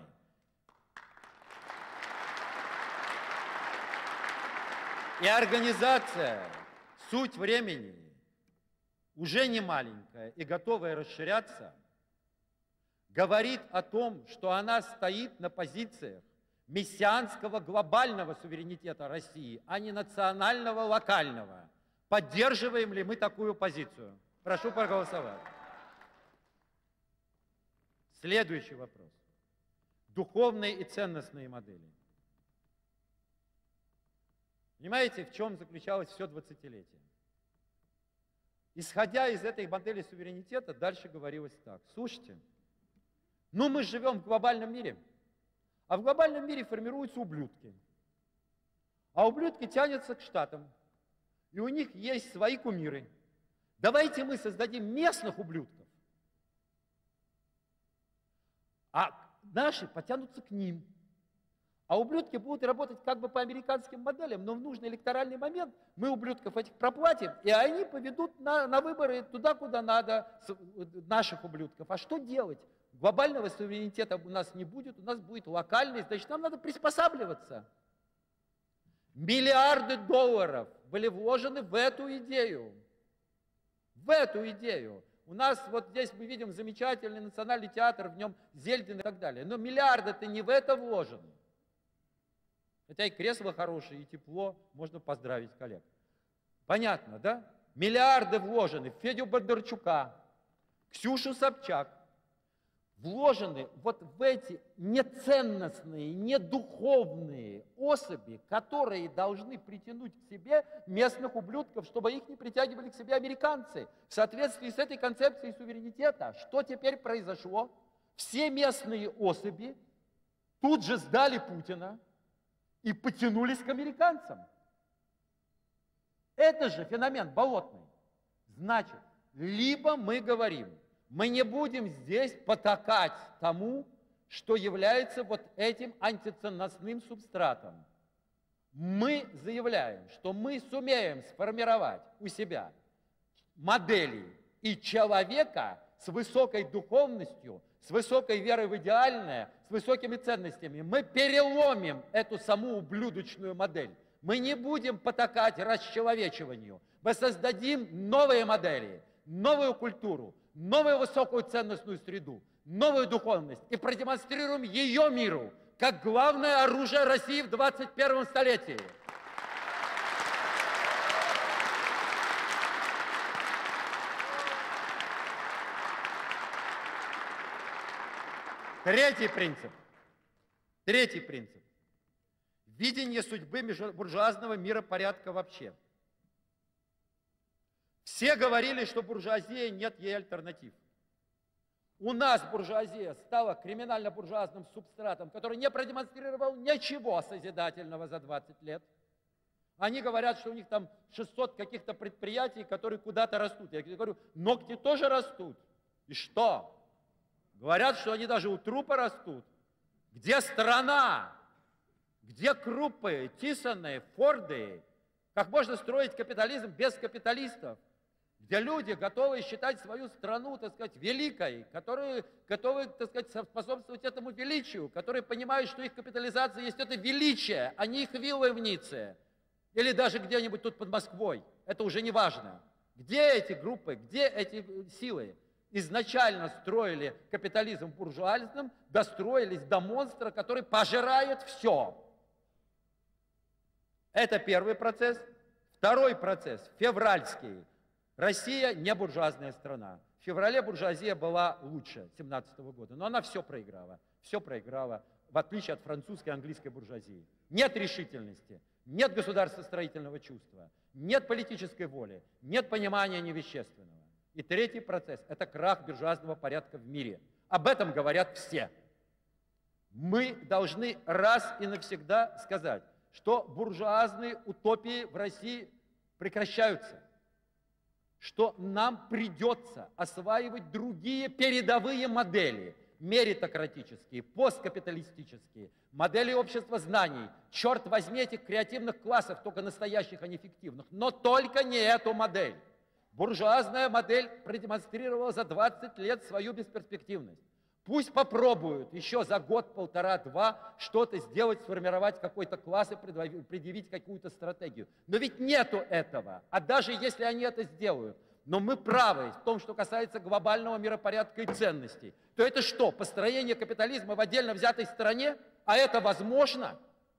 Speaker 1: И организация «Суть времени» уже не маленькая и готовая расширяться, говорит о том, что она стоит на позициях мессианского глобального суверенитета России, а не национального локального. Поддерживаем ли мы такую позицию? Прошу проголосовать. Следующий вопрос. Духовные и ценностные модели. Понимаете, в чем заключалось все 20-летие? Исходя из этой модели суверенитета, дальше говорилось так. Слушайте, ну мы живем в глобальном мире, а в глобальном мире формируются ублюдки. А ублюдки тянутся к Штатам, и у них есть свои кумиры. Давайте мы создадим местных ублюдков, а наши потянутся к ним. А ублюдки будут работать как бы по американским моделям, но в нужный электоральный момент мы ублюдков этих проплатим, и они поведут на выборы туда, куда надо, наших ублюдков. А что делать? Глобального суверенитета у нас не будет, у нас будет локальный, значит, нам надо приспосабливаться. Миллиарды долларов были вложены в эту идею. В эту идею. У нас вот здесь мы видим замечательный национальный театр, в нем Зельдин и так далее. Но миллиарды-то не в это вложены. Хотя и кресло хорошее, и тепло, можно поздравить коллег. Понятно, да? Миллиарды вложены в Федю Бондарчука, Ксюшу Собчак. Вложены вот в эти неценностные, недуховные особи, которые должны притянуть к себе местных ублюдков, чтобы их не притягивали к себе американцы. В соответствии с этой концепцией суверенитета, что теперь произошло? Все местные особи тут же сдали Путина и потянулись к американцам. Это же феномен болотный. Значит, либо мы говорим, мы не будем здесь потакать тому, что является вот этим антиценностным субстратом. Мы заявляем, что мы сумеем сформировать у себя модели и человека с высокой духовностью, с высокой верой в идеальное, с высокими ценностями. Мы переломим эту саму ублюдочную модель. Мы не будем потакать расчеловечиванию. Мы создадим новые модели, новую культуру, новую высокую ценностную среду, новую духовность и продемонстрируем ее миру как главное оружие России в 21 столетии. Третий принцип. Видение судьбы буржуазного миропорядка вообще. Все говорили, что буржуазия нет ей альтернатив. У нас буржуазия стала криминально-буржуазным субстратом, который не продемонстрировал ничего созидательного за 20 лет. Они говорят, что у них там 600 каких-то предприятий, которые куда-то растут. Я говорю, ногти тоже растут. И что? Говорят, что они даже у трупа растут. Где страна? Где Круппы, Тисоны, Форды? Как можно строить капитализм без капиталистов? Где люди готовы считать свою страну, так сказать, великой, которые готовы, так сказать, способствовать этому величию, которые понимают, что их капитализация есть это величие, а не их виллы в Ницце. Или даже где-нибудь тут под Москвой. Это уже не важно. Где эти группы, где эти силы? Изначально строили капитализм буржуазным, достроились до монстра, который пожирает все. Это первый процесс. Второй процесс, февральский. Россия не буржуазная страна. В феврале буржуазия была лучше 2017 года, но она все проиграла, в отличие от французской и английской буржуазии. Нет решительности, нет государствостроительного чувства, нет политической воли, нет понимания невещественного. И третий процесс – это крах буржуазного порядка в мире. Об этом говорят все. Мы должны раз и навсегда сказать, что буржуазные утопии в России прекращаются, что нам придется осваивать другие передовые модели, меритократические, посткапиталистические, модели общества знаний. Черт возьми этих креативных классов, только настоящих, а не фиктивных, но только не эту модель. Буржуазная модель продемонстрировала за 20 лет свою бесперспективность. Пусть попробуют еще за год, полтора, два что-то сделать, сформировать какой-то класс и предъявить какую-то стратегию. Но ведь нету этого. А даже если они это сделают, но мы правы в том, что касается глобального миропорядка и ценностей, то это что, построение капитализма в отдельно взятой стране? А это возможно?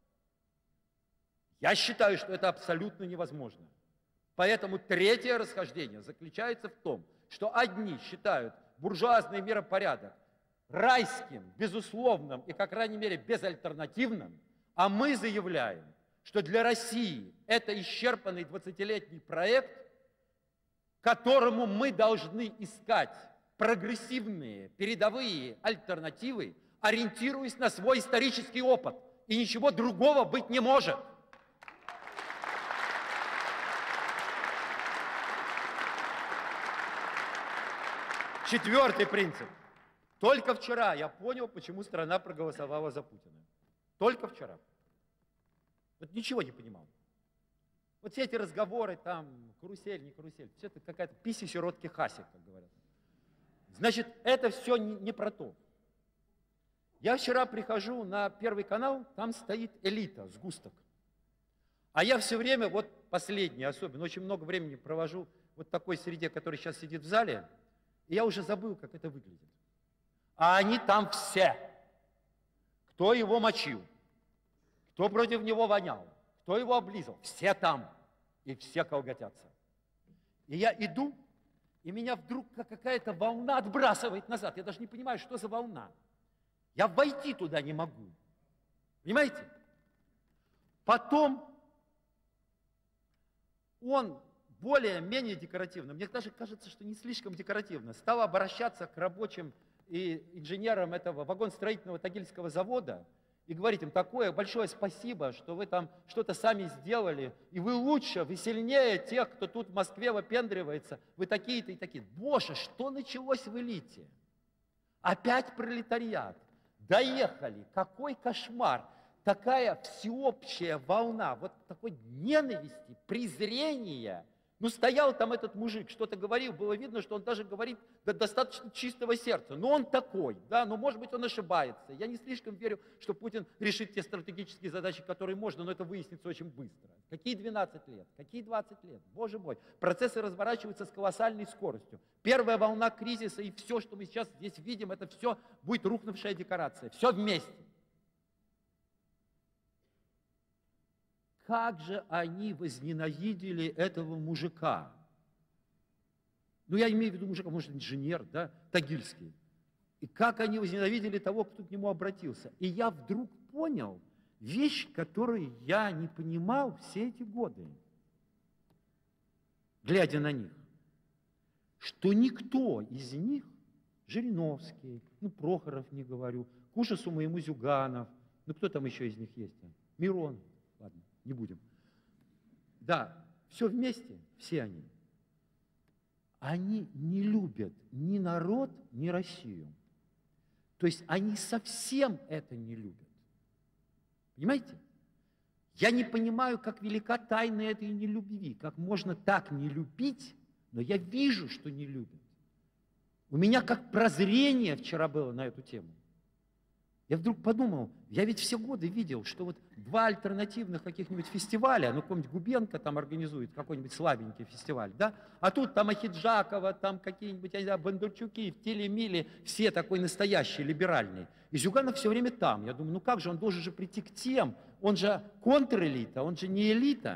Speaker 1: Я считаю, что это абсолютно невозможно. Поэтому третье расхождение заключается в том, что одни считают буржуазный миропорядок райским, безусловным и, по крайней мере, безальтернативным, а мы заявляем, что для России это исчерпанный 20-летний проект, которому мы должны искать прогрессивные, передовые альтернативы, ориентируясь на свой исторический опыт. И ничего другого быть не может. Четвертый принцип. Только вчера я понял, почему страна проголосовала за Путина. Только вчера. Вот ничего не понимал. Вот все эти разговоры, там, карусель, не карусель, все это какая-то писи-сиротки-хаси, как говорят. Значит, это все не про то. Я вчера прихожу на Первый канал, там стоит элита, сгусток. А я все время, вот последнее особенно, очень много времени провожу вот в такой среде, которая сейчас сидит в зале, и я уже забыл, как это выглядит. А они там все. Кто его мочил, кто против него вонял, кто его облизал, все там. И все колготятся. И я иду, и меня вдруг какая-то волна отбрасывает назад. Я даже не понимаю, что за волна. Я войти туда не могу. Понимаете? Потом он более-менее декоративно, мне даже кажется, что не слишком декоративно, стал обращаться к рабочим и инженерам этого вагоностроительного Тагильского завода и говорить им такое большое спасибо, что вы там что-то сами сделали, и вы лучше, вы сильнее тех, кто тут в Москве выпендривается, вы такие-то и такие. Боже, что началось в элите? Опять пролетариат. Доехали, какой кошмар. Такая всеобщая волна, вот такой ненависти, презрения. Ну, стоял там этот мужик, что-то говорил, было видно, что он даже говорит достаточно чистого сердца. Но он такой, да, но может быть он ошибается. Я не слишком верю, что Путин решит те стратегические задачи, которые можно, но это выяснится очень быстро. Какие 12 лет? Какие 20 лет? Боже мой, процессы разворачиваются с колоссальной скоростью. Первая волна кризиса и все, что мы сейчас здесь видим, это все будет рухнувшая декорация. Все вместе. Как же они возненавидели этого мужика? Ну, я имею в виду мужика, может, инженер, да, Тагильский. И как они возненавидели того, кто к нему обратился. И я вдруг понял вещь, которую я не понимал все эти годы, глядя на них. Что никто из них, Жириновский, ну, Прохоров не говорю, к ужасу моему Зюганов, ну, кто там еще из них есть? Миронов, ладно. Не будем. Да, все вместе, все они. Они не любят ни народ, ни Россию. То есть они совсем это не любят. Понимаете? Я не понимаю, как велика тайна этой нелюбви, как можно так не любить, но я вижу, что не любят. У меня как прозрение вчера было на эту тему. Я вдруг подумал, я ведь все годы видел, что вот два альтернативных каких-нибудь фестиваля, ну, какой-нибудь Губенко там организует какой-нибудь слабенький фестиваль, да, а тут там Ахиджакова, там какие-нибудь, я не знаю, Бондарчуки, в телемиле, все такой настоящий, либеральный. И Зюганов все время там. Я думаю, ну как же, он должен же прийти к тем, он же контрэлита, он же не элита.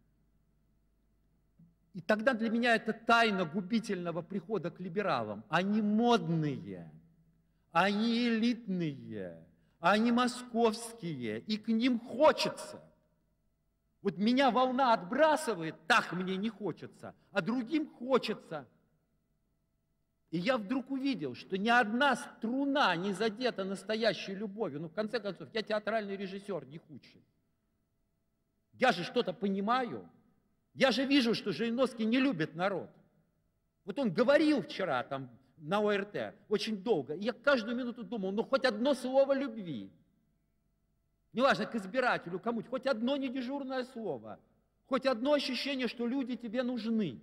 Speaker 1: И тогда для меня это тайна губительного прихода к либералам. Они модные. Они элитные, они московские, и к ним хочется. Вот меня волна отбрасывает, так мне не хочется, а другим хочется. И я вдруг увидел, что ни одна струна не задета настоящей любовью. Ну, в конце концов, я театральный режиссер, не худший. Я же что-то понимаю. Я же вижу, что Жириновский не любит народ. Вот он говорил вчера там, на ОРТ очень долго. И я каждую минуту думал, ну хоть одно слово любви. Неважно, к избирателю, кому-то, хоть одно недежурное слово. Хоть одно ощущение, что люди тебе нужны.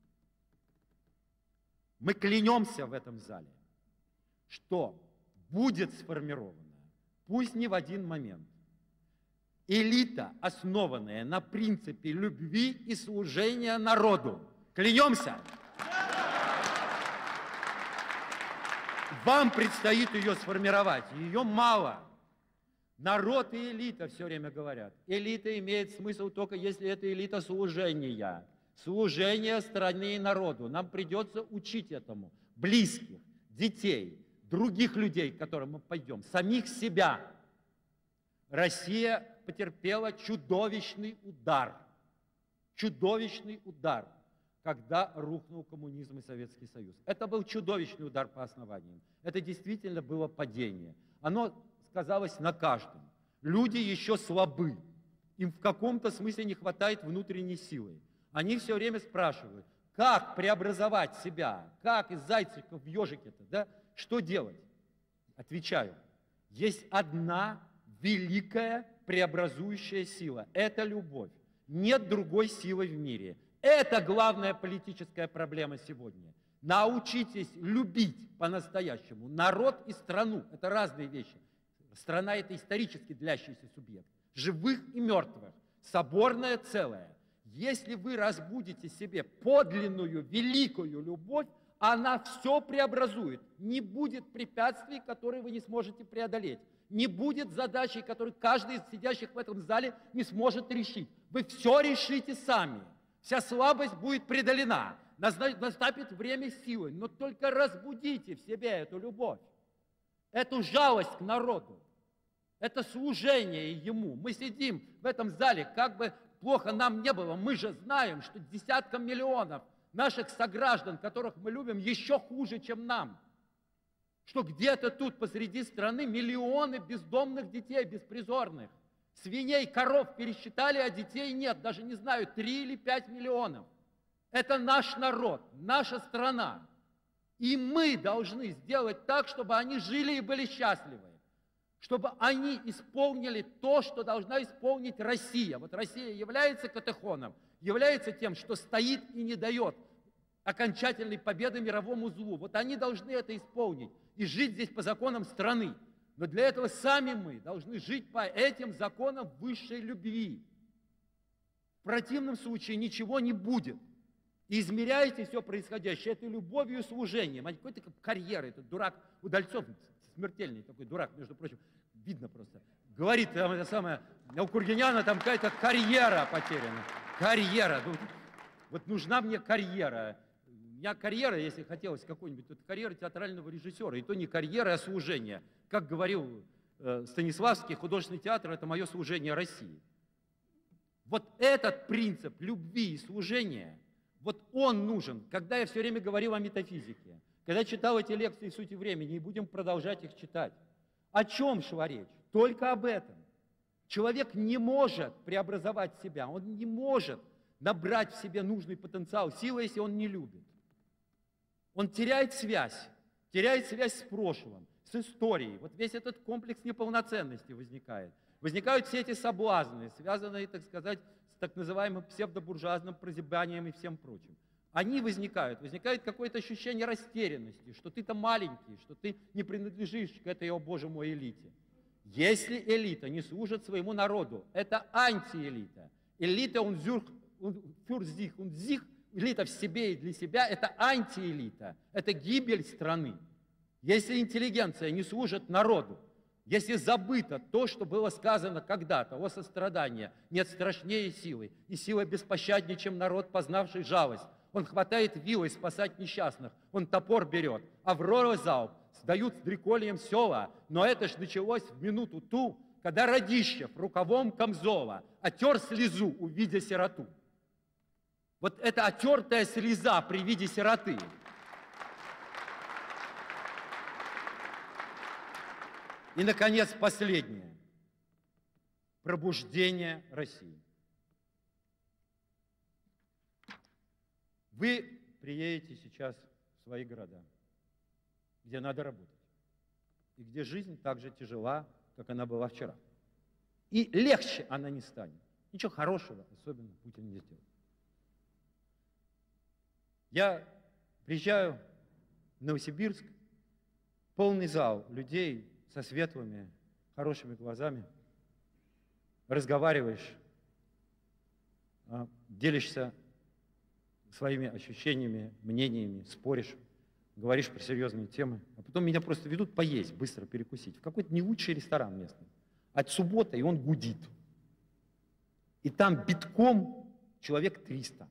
Speaker 1: Мы клянемся в этом зале, что будет сформирована, пусть не в один момент, элита, основанная на принципе любви и служения народу. Клянемся! Вам предстоит ее сформировать. Ее мало. Народ и элита все время говорят. Элита имеет смысл только если это элита служения. Служение стране и народу. Нам придется учить этому. Близких, детей, других людей, к которым мы пойдем, самих себя. Россия потерпела чудовищный удар. Чудовищный удар, когда рухнул коммунизм и Советский Союз. Это был чудовищный удар по основаниям. Это действительно было падение. Оно сказалось на каждом. Люди еще слабы. Им в каком-то смысле не хватает внутренней силы. Они все время спрашивают, как преобразовать себя, как из зайчика в ежик-то, да? Что делать? Отвечаю, есть одна великая преобразующая сила. Это любовь. Нет другой силы в мире. Это главная политическая проблема сегодня. Научитесь любить по-настоящему народ и страну. Это разные вещи. Страна – это исторически длящийся субъект. Живых и мертвых. Соборное целое. Если вы разбудите себе подлинную, великую любовь, она все преобразует. Не будет препятствий, которые вы не сможете преодолеть. Не будет задачи, которую каждый из сидящих в этом зале не сможет решить. Вы все решите сами. Вся слабость будет преодолена. Наступит время силы. Но только разбудите в себе эту любовь, эту жалость к народу, это служение ему. Мы сидим в этом зале, как бы плохо нам не было, мы же знаем, что десяткам миллионов наших сограждан, которых мы любим, еще хуже, чем нам. Что где-то тут посреди страны миллионы бездомных детей, беспризорных. Свиней, коров пересчитали, а детей нет. Даже не знаю, 3 или 5 миллионов. Это наш народ, наша страна. И мы должны сделать так, чтобы они жили и были счастливы. Чтобы они исполнили то, что должна исполнить Россия. Вот Россия является катехоном, является тем, что стоит и не дает окончательной победы мировому злу. Вот они должны это исполнить и жить здесь по законам страны. Но для этого сами мы должны жить по этим законам высшей любви. В противном случае ничего не будет. И измеряете все происходящее этой любовью и служением. А какой-то карьеры, этот дурак Удальцов, смертельный такой дурак, между прочим, видно просто. Говорит, там это самое, у Кургиняна там какая-то карьера потеряна. Карьера. Вот нужна мне карьера. У меня карьера, если хотелось какой-нибудь, то это карьера театрального режиссера. И то не карьера, а служение. Как говорил Станиславский, художественный театр – это мое служение России. Вот этот принцип любви и служения, вот он нужен. Когда я все время говорил о метафизике, когда читал эти лекции «Сути времени», и будем продолжать их читать, о чем шла речь? Только об этом. Человек не может преобразовать себя, он не может набрать в себе нужный потенциал силы, если он не любит. Он теряет связь с прошлым, с историей. Вот весь этот комплекс неполноценности возникает. Возникают все эти соблазны, связанные, так сказать, с так называемым псевдобуржуазным прозябанием и всем прочим. Они возникают. Возникает какое-то ощущение растерянности, что ты-то маленький, что ты не принадлежишь к этой, о боже мой, элите. Если элита не служит своему народу, это антиэлита. Элита элита в себе и для себя, это антиэлита, это гибель страны. Если интеллигенция не служит народу, если забыто то, что было сказано когда-то о сострадании, нет страшнее силы, и сила беспощаднее, чем народ, познавший жалость. Он хватает вилой спасать несчастных, он топор берет, Аврора залп, сдают с дрекольем села, но это ж началось в минуту ту, когда Радищев рукавом камзола отер слезу, увидя сироту. Вот это отертая слеза при виде сироты. И, наконец, последнее. Пробуждение России. Вы приедете сейчас в свои города, где надо работать, и где жизнь так же тяжела, как она была вчера. И легче она не станет. Ничего хорошего особенно Путин не сделал. Я приезжаю в Новосибирск, полный зал людей со светлыми, хорошими глазами, разговариваешь, делишься своими ощущениями, мнениями, споришь. говоришь про серьезные темы, а потом меня просто ведут поесть, быстро перекусить, в какой-то не лучший ресторан местный. От суббота, и он гудит. И там битком человек 300.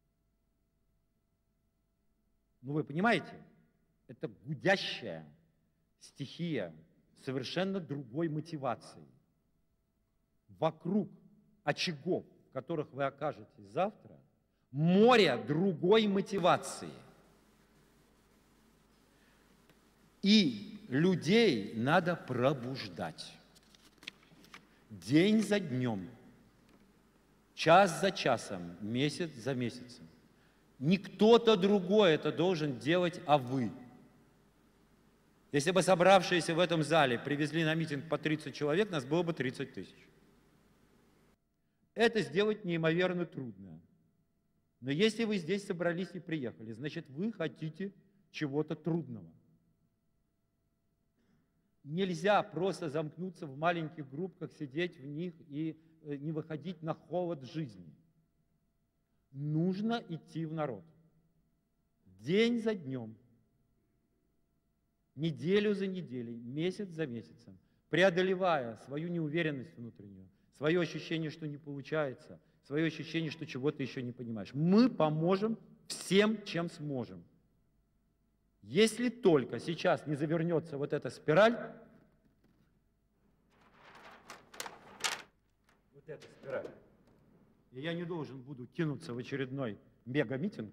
Speaker 1: Ну вы понимаете, это гудящая стихия совершенно другой мотивации. Вокруг очагов, в которых вы окажетесь завтра, море другой мотивации. И людей надо пробуждать. День за днем, час за часом, месяц за месяцем. Не кто-то другой это должен делать, а вы. Если бы собравшиеся в этом зале привезли на митинг по 30 человек, нас было бы 30 тысяч. Это сделать неимоверно трудно. Но если вы здесь собрались и приехали, значит, вы хотите чего-то трудного. Нельзя просто замкнуться в маленьких группках, сидеть в них и не выходить на холод жизни. Нужно идти в народ. День за днем, неделю за неделей, месяц за месяцем, преодолевая свою неуверенность внутреннюю, свое ощущение, что не получается, свое ощущение, что чего-то еще не понимаешь. Мы поможем всем, чем сможем. Если только сейчас не завернется вот эта спираль, вот эта спираль, и я не должен буду кинуться в очередной мега-митинг,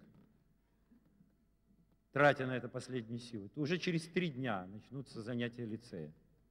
Speaker 1: тратя на это последние силы, то уже через 3 дня начнутся занятия лицея.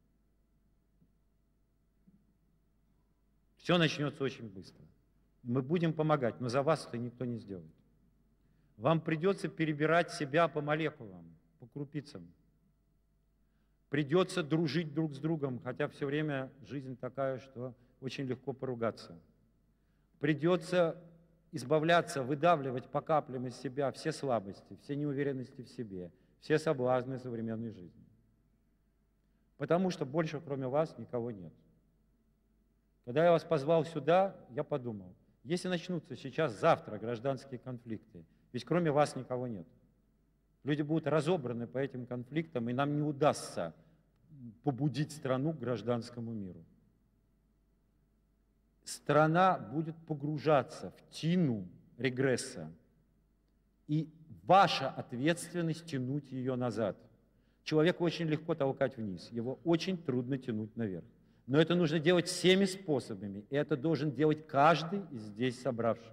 Speaker 1: Все начнется очень быстро. Мы будем помогать, но за вас это никто не сделает. Вам придется перебирать себя по молекулам, по крупицам. Придется дружить друг с другом, хотя все время жизнь такая, что очень легко поругаться. Придется избавляться, выдавливать по каплям из себя все слабости, все неуверенности в себе, все соблазны современной жизни. Потому что больше, кроме вас, никого нет. Когда я вас позвал сюда, я подумал, если начнутся сейчас, завтра гражданские конфликты, ведь кроме вас никого нет. Люди будут разобраны по этим конфликтам, и нам не удастся побудить страну к гражданскому миру. Страна будет погружаться в тину регресса, и ваша ответственность тянуть ее назад. Человека очень легко толкать вниз, его очень трудно тянуть наверх. Но это нужно делать всеми способами, и это должен делать каждый из здесь собравшихся.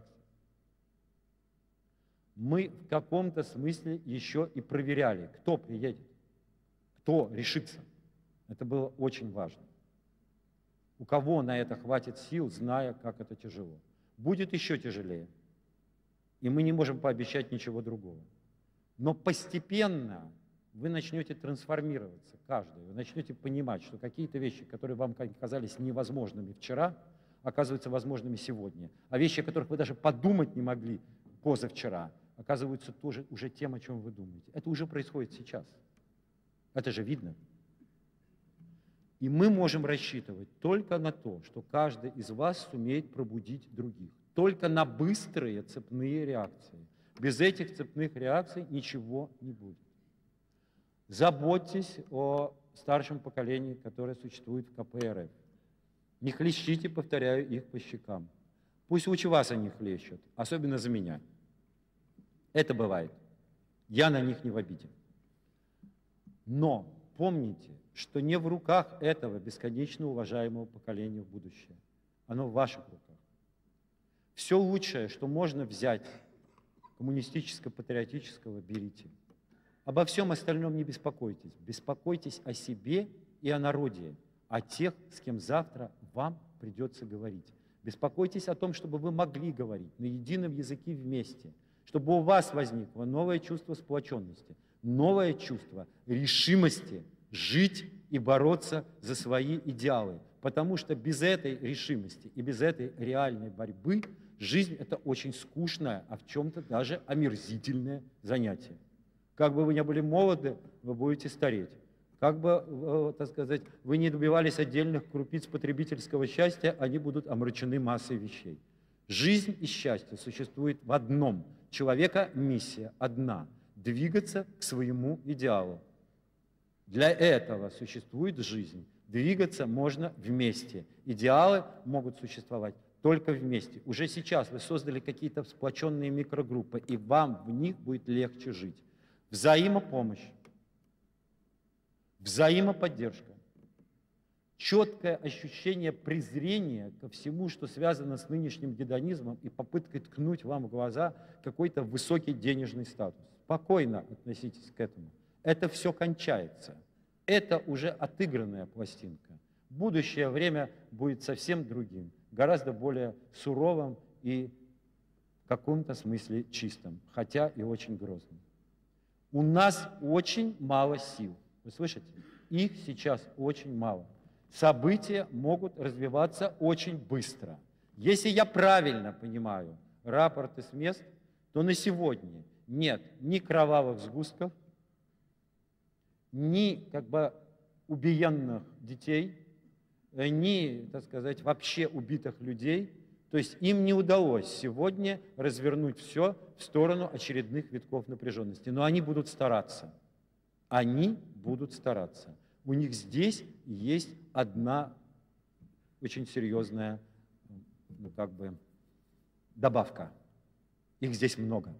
Speaker 1: Мы в каком-то смысле еще и проверяли, кто приедет, кто решится. Это было очень важно. У кого на это хватит сил, зная, как это тяжело. Будет еще тяжелее. И мы не можем пообещать ничего другого. Но постепенно вы начнете трансформироваться, каждый. Вы начнете понимать, что какие-то вещи, которые вам казались невозможными вчера, оказываются возможными сегодня. А вещи, о которых вы даже подумать не могли позавчера, оказываются тоже уже тем, о чем вы думаете. Это уже происходит сейчас. Это же видно. И мы можем рассчитывать только на то, что каждый из вас сумеет пробудить других. Только на быстрые цепные реакции. Без этих цепных реакций ничего не будет. Заботьтесь о старшем поколении, которое существует в КПРФ. Не хлещите, повторяю, их по щекам. Пусть лучше вас они хлещут, особенно за меня. Это бывает. Я на них не в обиде. Но помните, что не в руках этого бесконечно уважаемого поколения в будущее. Оно в ваших руках. Все лучшее, что можно взять, коммунистическо-патриотического, берите. Обо всем остальном не беспокойтесь. Беспокойтесь о себе и о народе, о тех, с кем завтра вам придется говорить. Беспокойтесь о том, чтобы вы могли говорить на едином языке вместе, чтобы у вас возникло новое чувство сплоченности, новое чувство решимости жить и бороться за свои идеалы. Потому что без этой решимости и без этой реальной борьбы жизнь – это очень скучное, а в чем-то даже омерзительное занятие. Как бы вы ни были молоды, вы будете стареть. Как бы, так сказать, вы не добивались отдельных крупиц потребительского счастья, они будут омрачены массой вещей. Жизнь и счастье существует в одном. Человека миссия одна – двигаться к своему идеалу. Для этого существует жизнь. Двигаться можно вместе. Идеалы могут существовать только вместе. Уже сейчас вы создали какие-то сплоченные микрогруппы, и вам в них будет легче жить. Взаимопомощь, взаимоподдержка, четкое ощущение презрения ко всему, что связано с нынешним гедонизмом и попыткой ткнуть вам в глаза какой-то высокий денежный статус. Спокойно относитесь к этому. Это все кончается. Это уже отыгранная пластинка. Будущее время будет совсем другим, гораздо более суровым и в каком-то смысле чистым, хотя и очень грозным. У нас очень мало сил. Вы слышите? Их сейчас очень мало. События могут развиваться очень быстро. Если я правильно понимаю рапорты с мест, то на сегодня нет ни кровавых сгустков, ни убиенных детей, ни, так сказать, вообще убитых людей. То есть им не удалось сегодня развернуть все в сторону очередных витков напряженности. Но они будут стараться. Они будут стараться. У них здесь есть одна очень серьезная добавка. Их здесь много.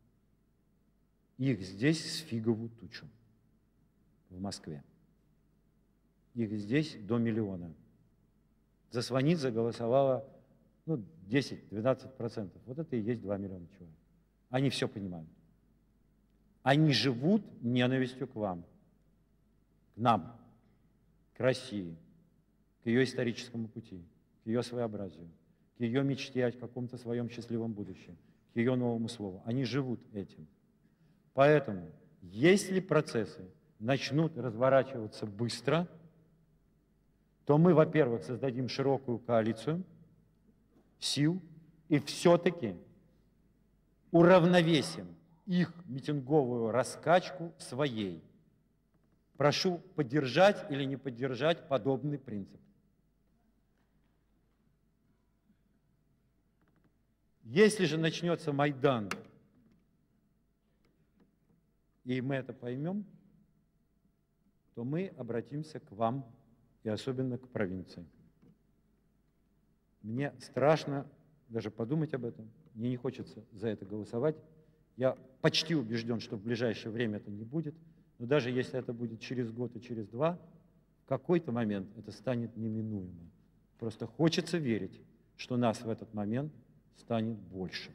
Speaker 1: Их здесь с фиговую тучу в Москве. Их здесь до 1 миллиона. За Сванидзе голосовало 10-12%. Вот это и есть 2 миллиона человек. Они все понимают. Они живут ненавистью к вам, к нам, к России, к ее историческому пути, к ее своеобразию, к ее мечте о каком-то своем счастливом будущем, к ее новому слову. Они живут этим. Поэтому, если процессы начнут разворачиваться быстро, то мы, во-первых, создадим широкую коалицию сил и все-таки уравновесим их митинговую раскачку своей. Прошу поддержать или не поддержать подобный принцип. Если же начнется Майдан, и мы это поймем, то мы обратимся к вам, и особенно к провинции. Мне страшно даже подумать об этом, мне не хочется за это голосовать. Я почти убежден, что в ближайшее время это не будет, но даже если это будет через год и через 2, в какой-то момент это станет неминуемо. Просто хочется верить, что нас в этот момент станет больше.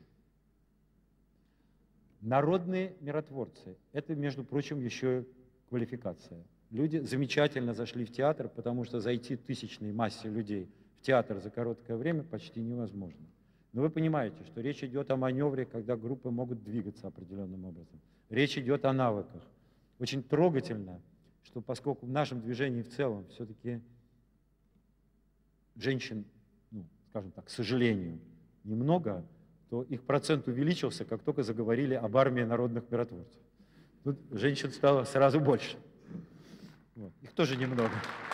Speaker 1: Народные миротворцы – это, между прочим, еще и квалификация. Люди замечательно зашли в театр, потому что зайти тысячной массе людей в театр за короткое время почти невозможно. Но вы понимаете, что речь идет о маневре, когда группы могут двигаться определенным образом. Речь идет о навыках. Очень трогательно, что поскольку в нашем движении в целом все-таки женщин, скажем так, к сожалению, немного, то их процент увеличился, как только заговорили об армии народных миротворцев. Тут женщин стало сразу больше. Вот. Их тоже немного.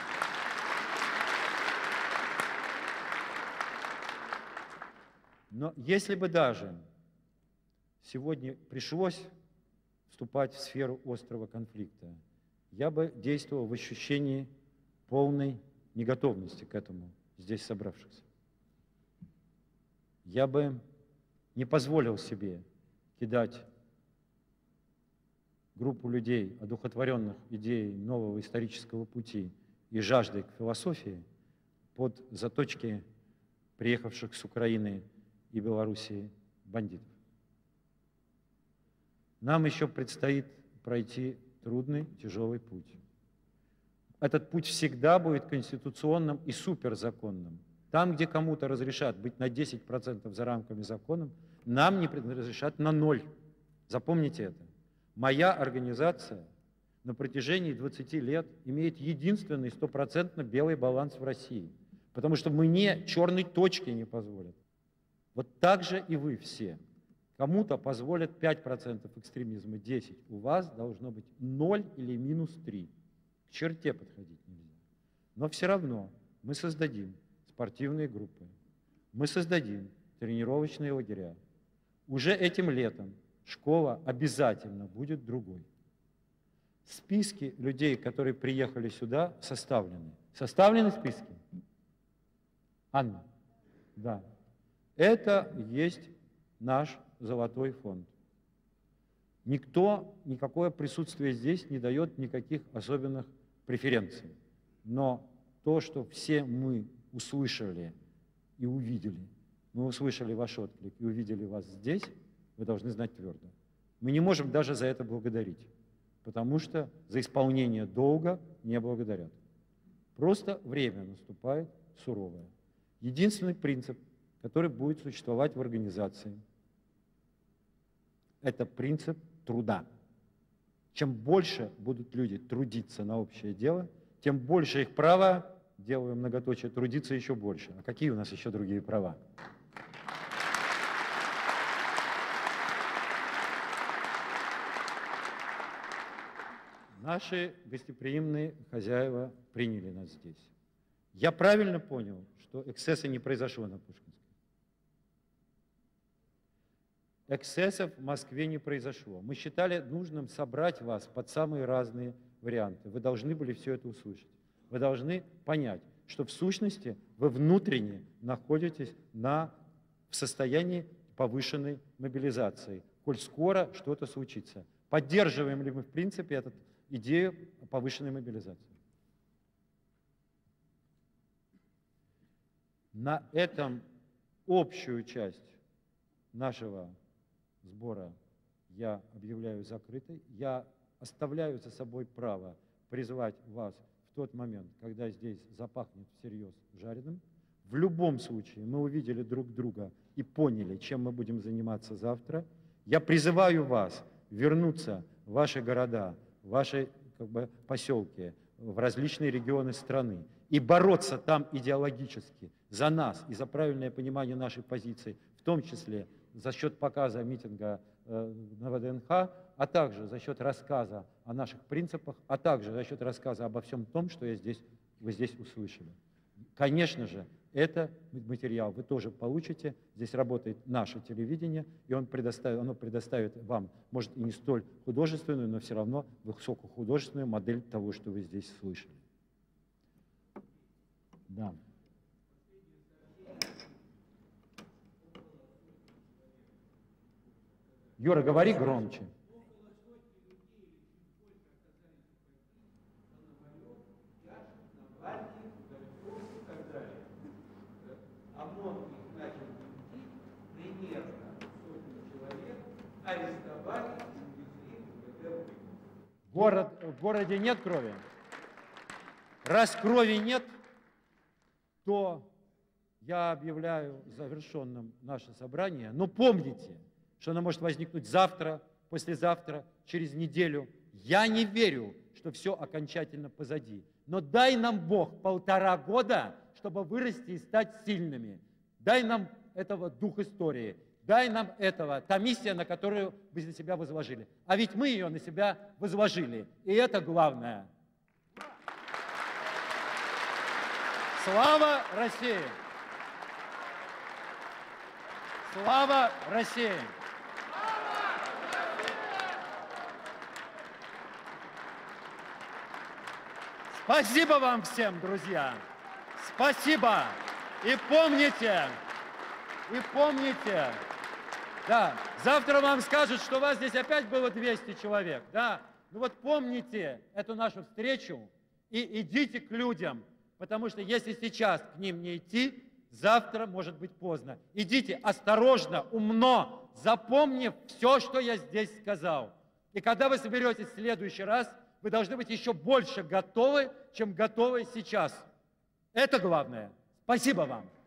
Speaker 1: Но если бы даже сегодня пришлось вступать в сферу острого конфликта, я бы действовал в ощущении полной неготовности к этому здесь собравшихся. Я бы не позволил себе кидать группу людей, одухотворенных идеей нового исторического пути и жаждой к философии под заточки приехавших с Украины и Белоруссии бандитов. Нам еще предстоит пройти трудный, тяжелый путь. Этот путь всегда будет конституционным и суперзаконным. Там, где кому-то разрешат быть на 10% за рамками закона, нам не разрешат на 0%. Запомните это. Моя организация на протяжении 20 лет имеет единственный 100% белый баланс в России, потому что мне черной точки не позволят. Вот так же и вы все. Кому-то позволят 5% экстремизма, 10%. У вас должно быть 0 или -3. К черте подходить нельзя. Но все равно мы создадим спортивные группы, мы создадим тренировочные лагеря. Уже этим летом школа обязательно будет другой. Списки людей, которые приехали сюда, составлены. Составлены списки? Анна? Да. Это есть наш золотой фонд. Никто, никакое присутствие здесь не дает никаких особенных преференций. Но то, что все мы услышали и увидели, мы услышали ваш отклик и увидели вас здесь, вы должны знать твердо. Мы не можем даже за это благодарить, потому что за исполнение долга не благодарят. Просто время наступает суровое. Единственный принцип, который будет существовать в организации, это принцип труда. Чем больше будут люди трудиться на общее дело, тем больше их права, делаю многоточие, трудиться еще больше. А какие у нас еще другие права? Наши гостеприимные хозяева приняли нас здесь. Я правильно понял, что эксцесса не произошло на Пушкинской? Эксцессов в Москве не произошло. Мы считали нужным собрать вас под самые разные варианты. Вы должны были все это услышать. Вы должны понять, что в сущности вы внутренне находитесь в состоянии повышенной мобилизации, коль скоро что-то случится. Поддерживаем ли мы в принципе эту идею повышенной мобилизации? На этом общую часть нашего сбора я объявляю закрытой. Я оставляю за собой право призвать вас в тот момент, когда здесь запахнет всерьез жареным. В любом случае мы увидели друг друга и поняли, чем мы будем заниматься завтра. Я призываю вас вернуться в ваши города, в ваши поселки, в различные регионы страны и бороться там идеологически за нас и за правильное понимание нашей позиции, в том числе за счет показа митинга на ВДНХ, а также за счет рассказа о наших принципах, а также за счет рассказа обо всем том, что вы здесь услышали. Конечно же, этот материал вы тоже получите. Здесь работает наше телевидение, и оно предоставит вам, может, и не столь художественную, но все равно высокохудожественную модель того, что вы здесь слышали. Да. Юра, говори громче. В городе нет крови. Раз крови нет, то я объявляю завершенным наше собрание. Но помните, что оно может возникнуть завтра, послезавтра, через неделю. Я не верю, что все окончательно позади. Но дай нам Бог 1,5 года, чтобы вырасти и стать сильными. Дай нам этого дух истории. Дай нам этого, та миссия, на которую вы на себя возложили. А ведь мы ее на себя возложили. И это главное. Слава России! Слава России! Спасибо вам всем, друзья! Спасибо! И помните, да, завтра вам скажут, что у вас здесь опять было 200 человек, да? Ну вот помните эту нашу встречу и идите к людям, потому что если сейчас к ним не идти, завтра может быть поздно. Идите осторожно, умно, запомнив все, что я здесь сказал. И когда вы соберетесь в следующий раз, вы должны быть еще больше готовы, чем готовы сейчас. Это главное. Спасибо вам.